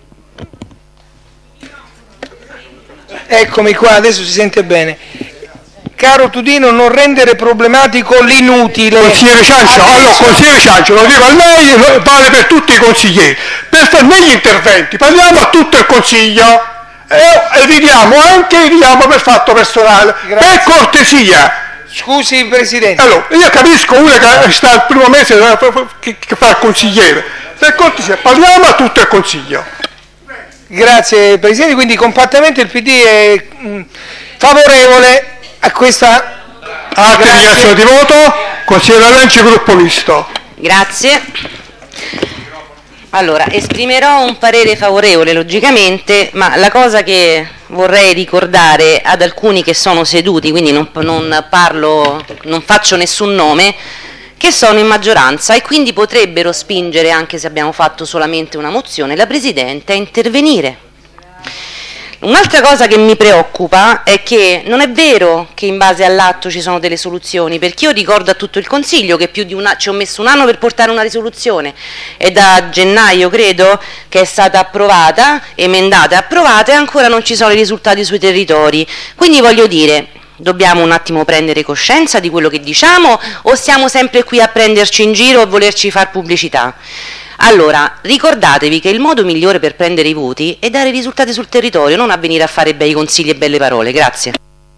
Eccomi qua, adesso si sente bene. Caro Tutino, non rendere problematico l'inutile. Consigliere Ciancio, allora consigliere Ciancio, lo dico a lei, vale per tutti i consiglieri. Per fare negli interventi parliamo a tutto il consiglio e evitiamo anche evitiamo per fatto personale. Grazie. Per cortesia. Scusi Presidente. Allora, io capisco uno che sta il primo mese che, che fa il consigliere. Per cortesia, parliamo a tutto il consiglio. Grazie Presidente, quindi compattamente il P D è mh, favorevole a questa. Altre dichiarazioni di voto. Consigliere Lenci, gruppo misto. Grazie. Allora, esprimerò un parere favorevole logicamente, ma la cosa che vorrei ricordare ad alcuni che sono seduti, quindi non, non parlo, non faccio nessun nome, che sono in maggioranza e quindi potrebbero spingere, anche se abbiamo fatto solamente una mozione, la Presidente a intervenire. Un'altra cosa che mi preoccupa è che non è vero che in base all'atto ci sono delle soluzioni, perché io ricordo a tutto il Consiglio che più di una, ci ho messo un anno per portare una risoluzione e da gennaio credo che è stata approvata, emendata e approvata e ancora non ci sono i risultati sui territori. Quindi voglio dire, dobbiamo un attimo prendere coscienza di quello che diciamo o stiamo sempre qui a prenderci in giro e volerci far pubblicità? Allora, ricordatevi che il modo migliore per prendere i voti è dare risultati sul territorio, non a venire a fare bei consigli e belle parole. Grazie.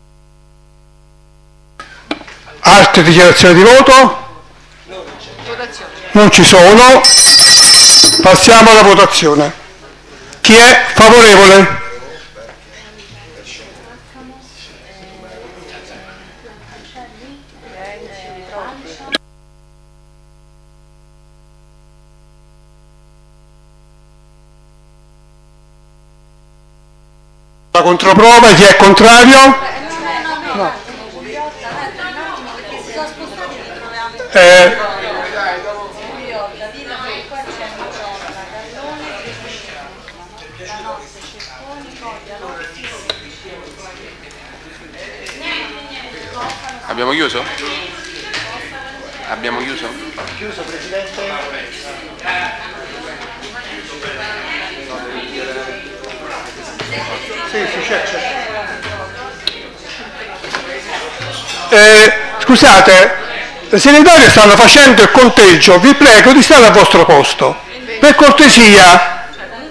Altre dichiarazioni di voto? Non ci sono. Passiamo alla votazione. Chi è favorevole? La controprova, chi è contrario? No. Eh, Abbiamo chiuso? Abbiamo chiuso? Chiuso, Presidente. Sì, sì, c'è, c'è. Eh, scusate, le segretarie stanno facendo il conteggio, vi prego di stare al vostro posto, per cortesia.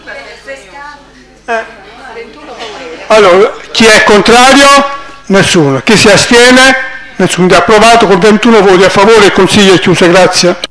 Eh. Allora, chi è contrario? Nessuno. Chi si astiene? Nessuno. È approvato con ventuno voti a favore, il Consiglio è chiuso, grazie.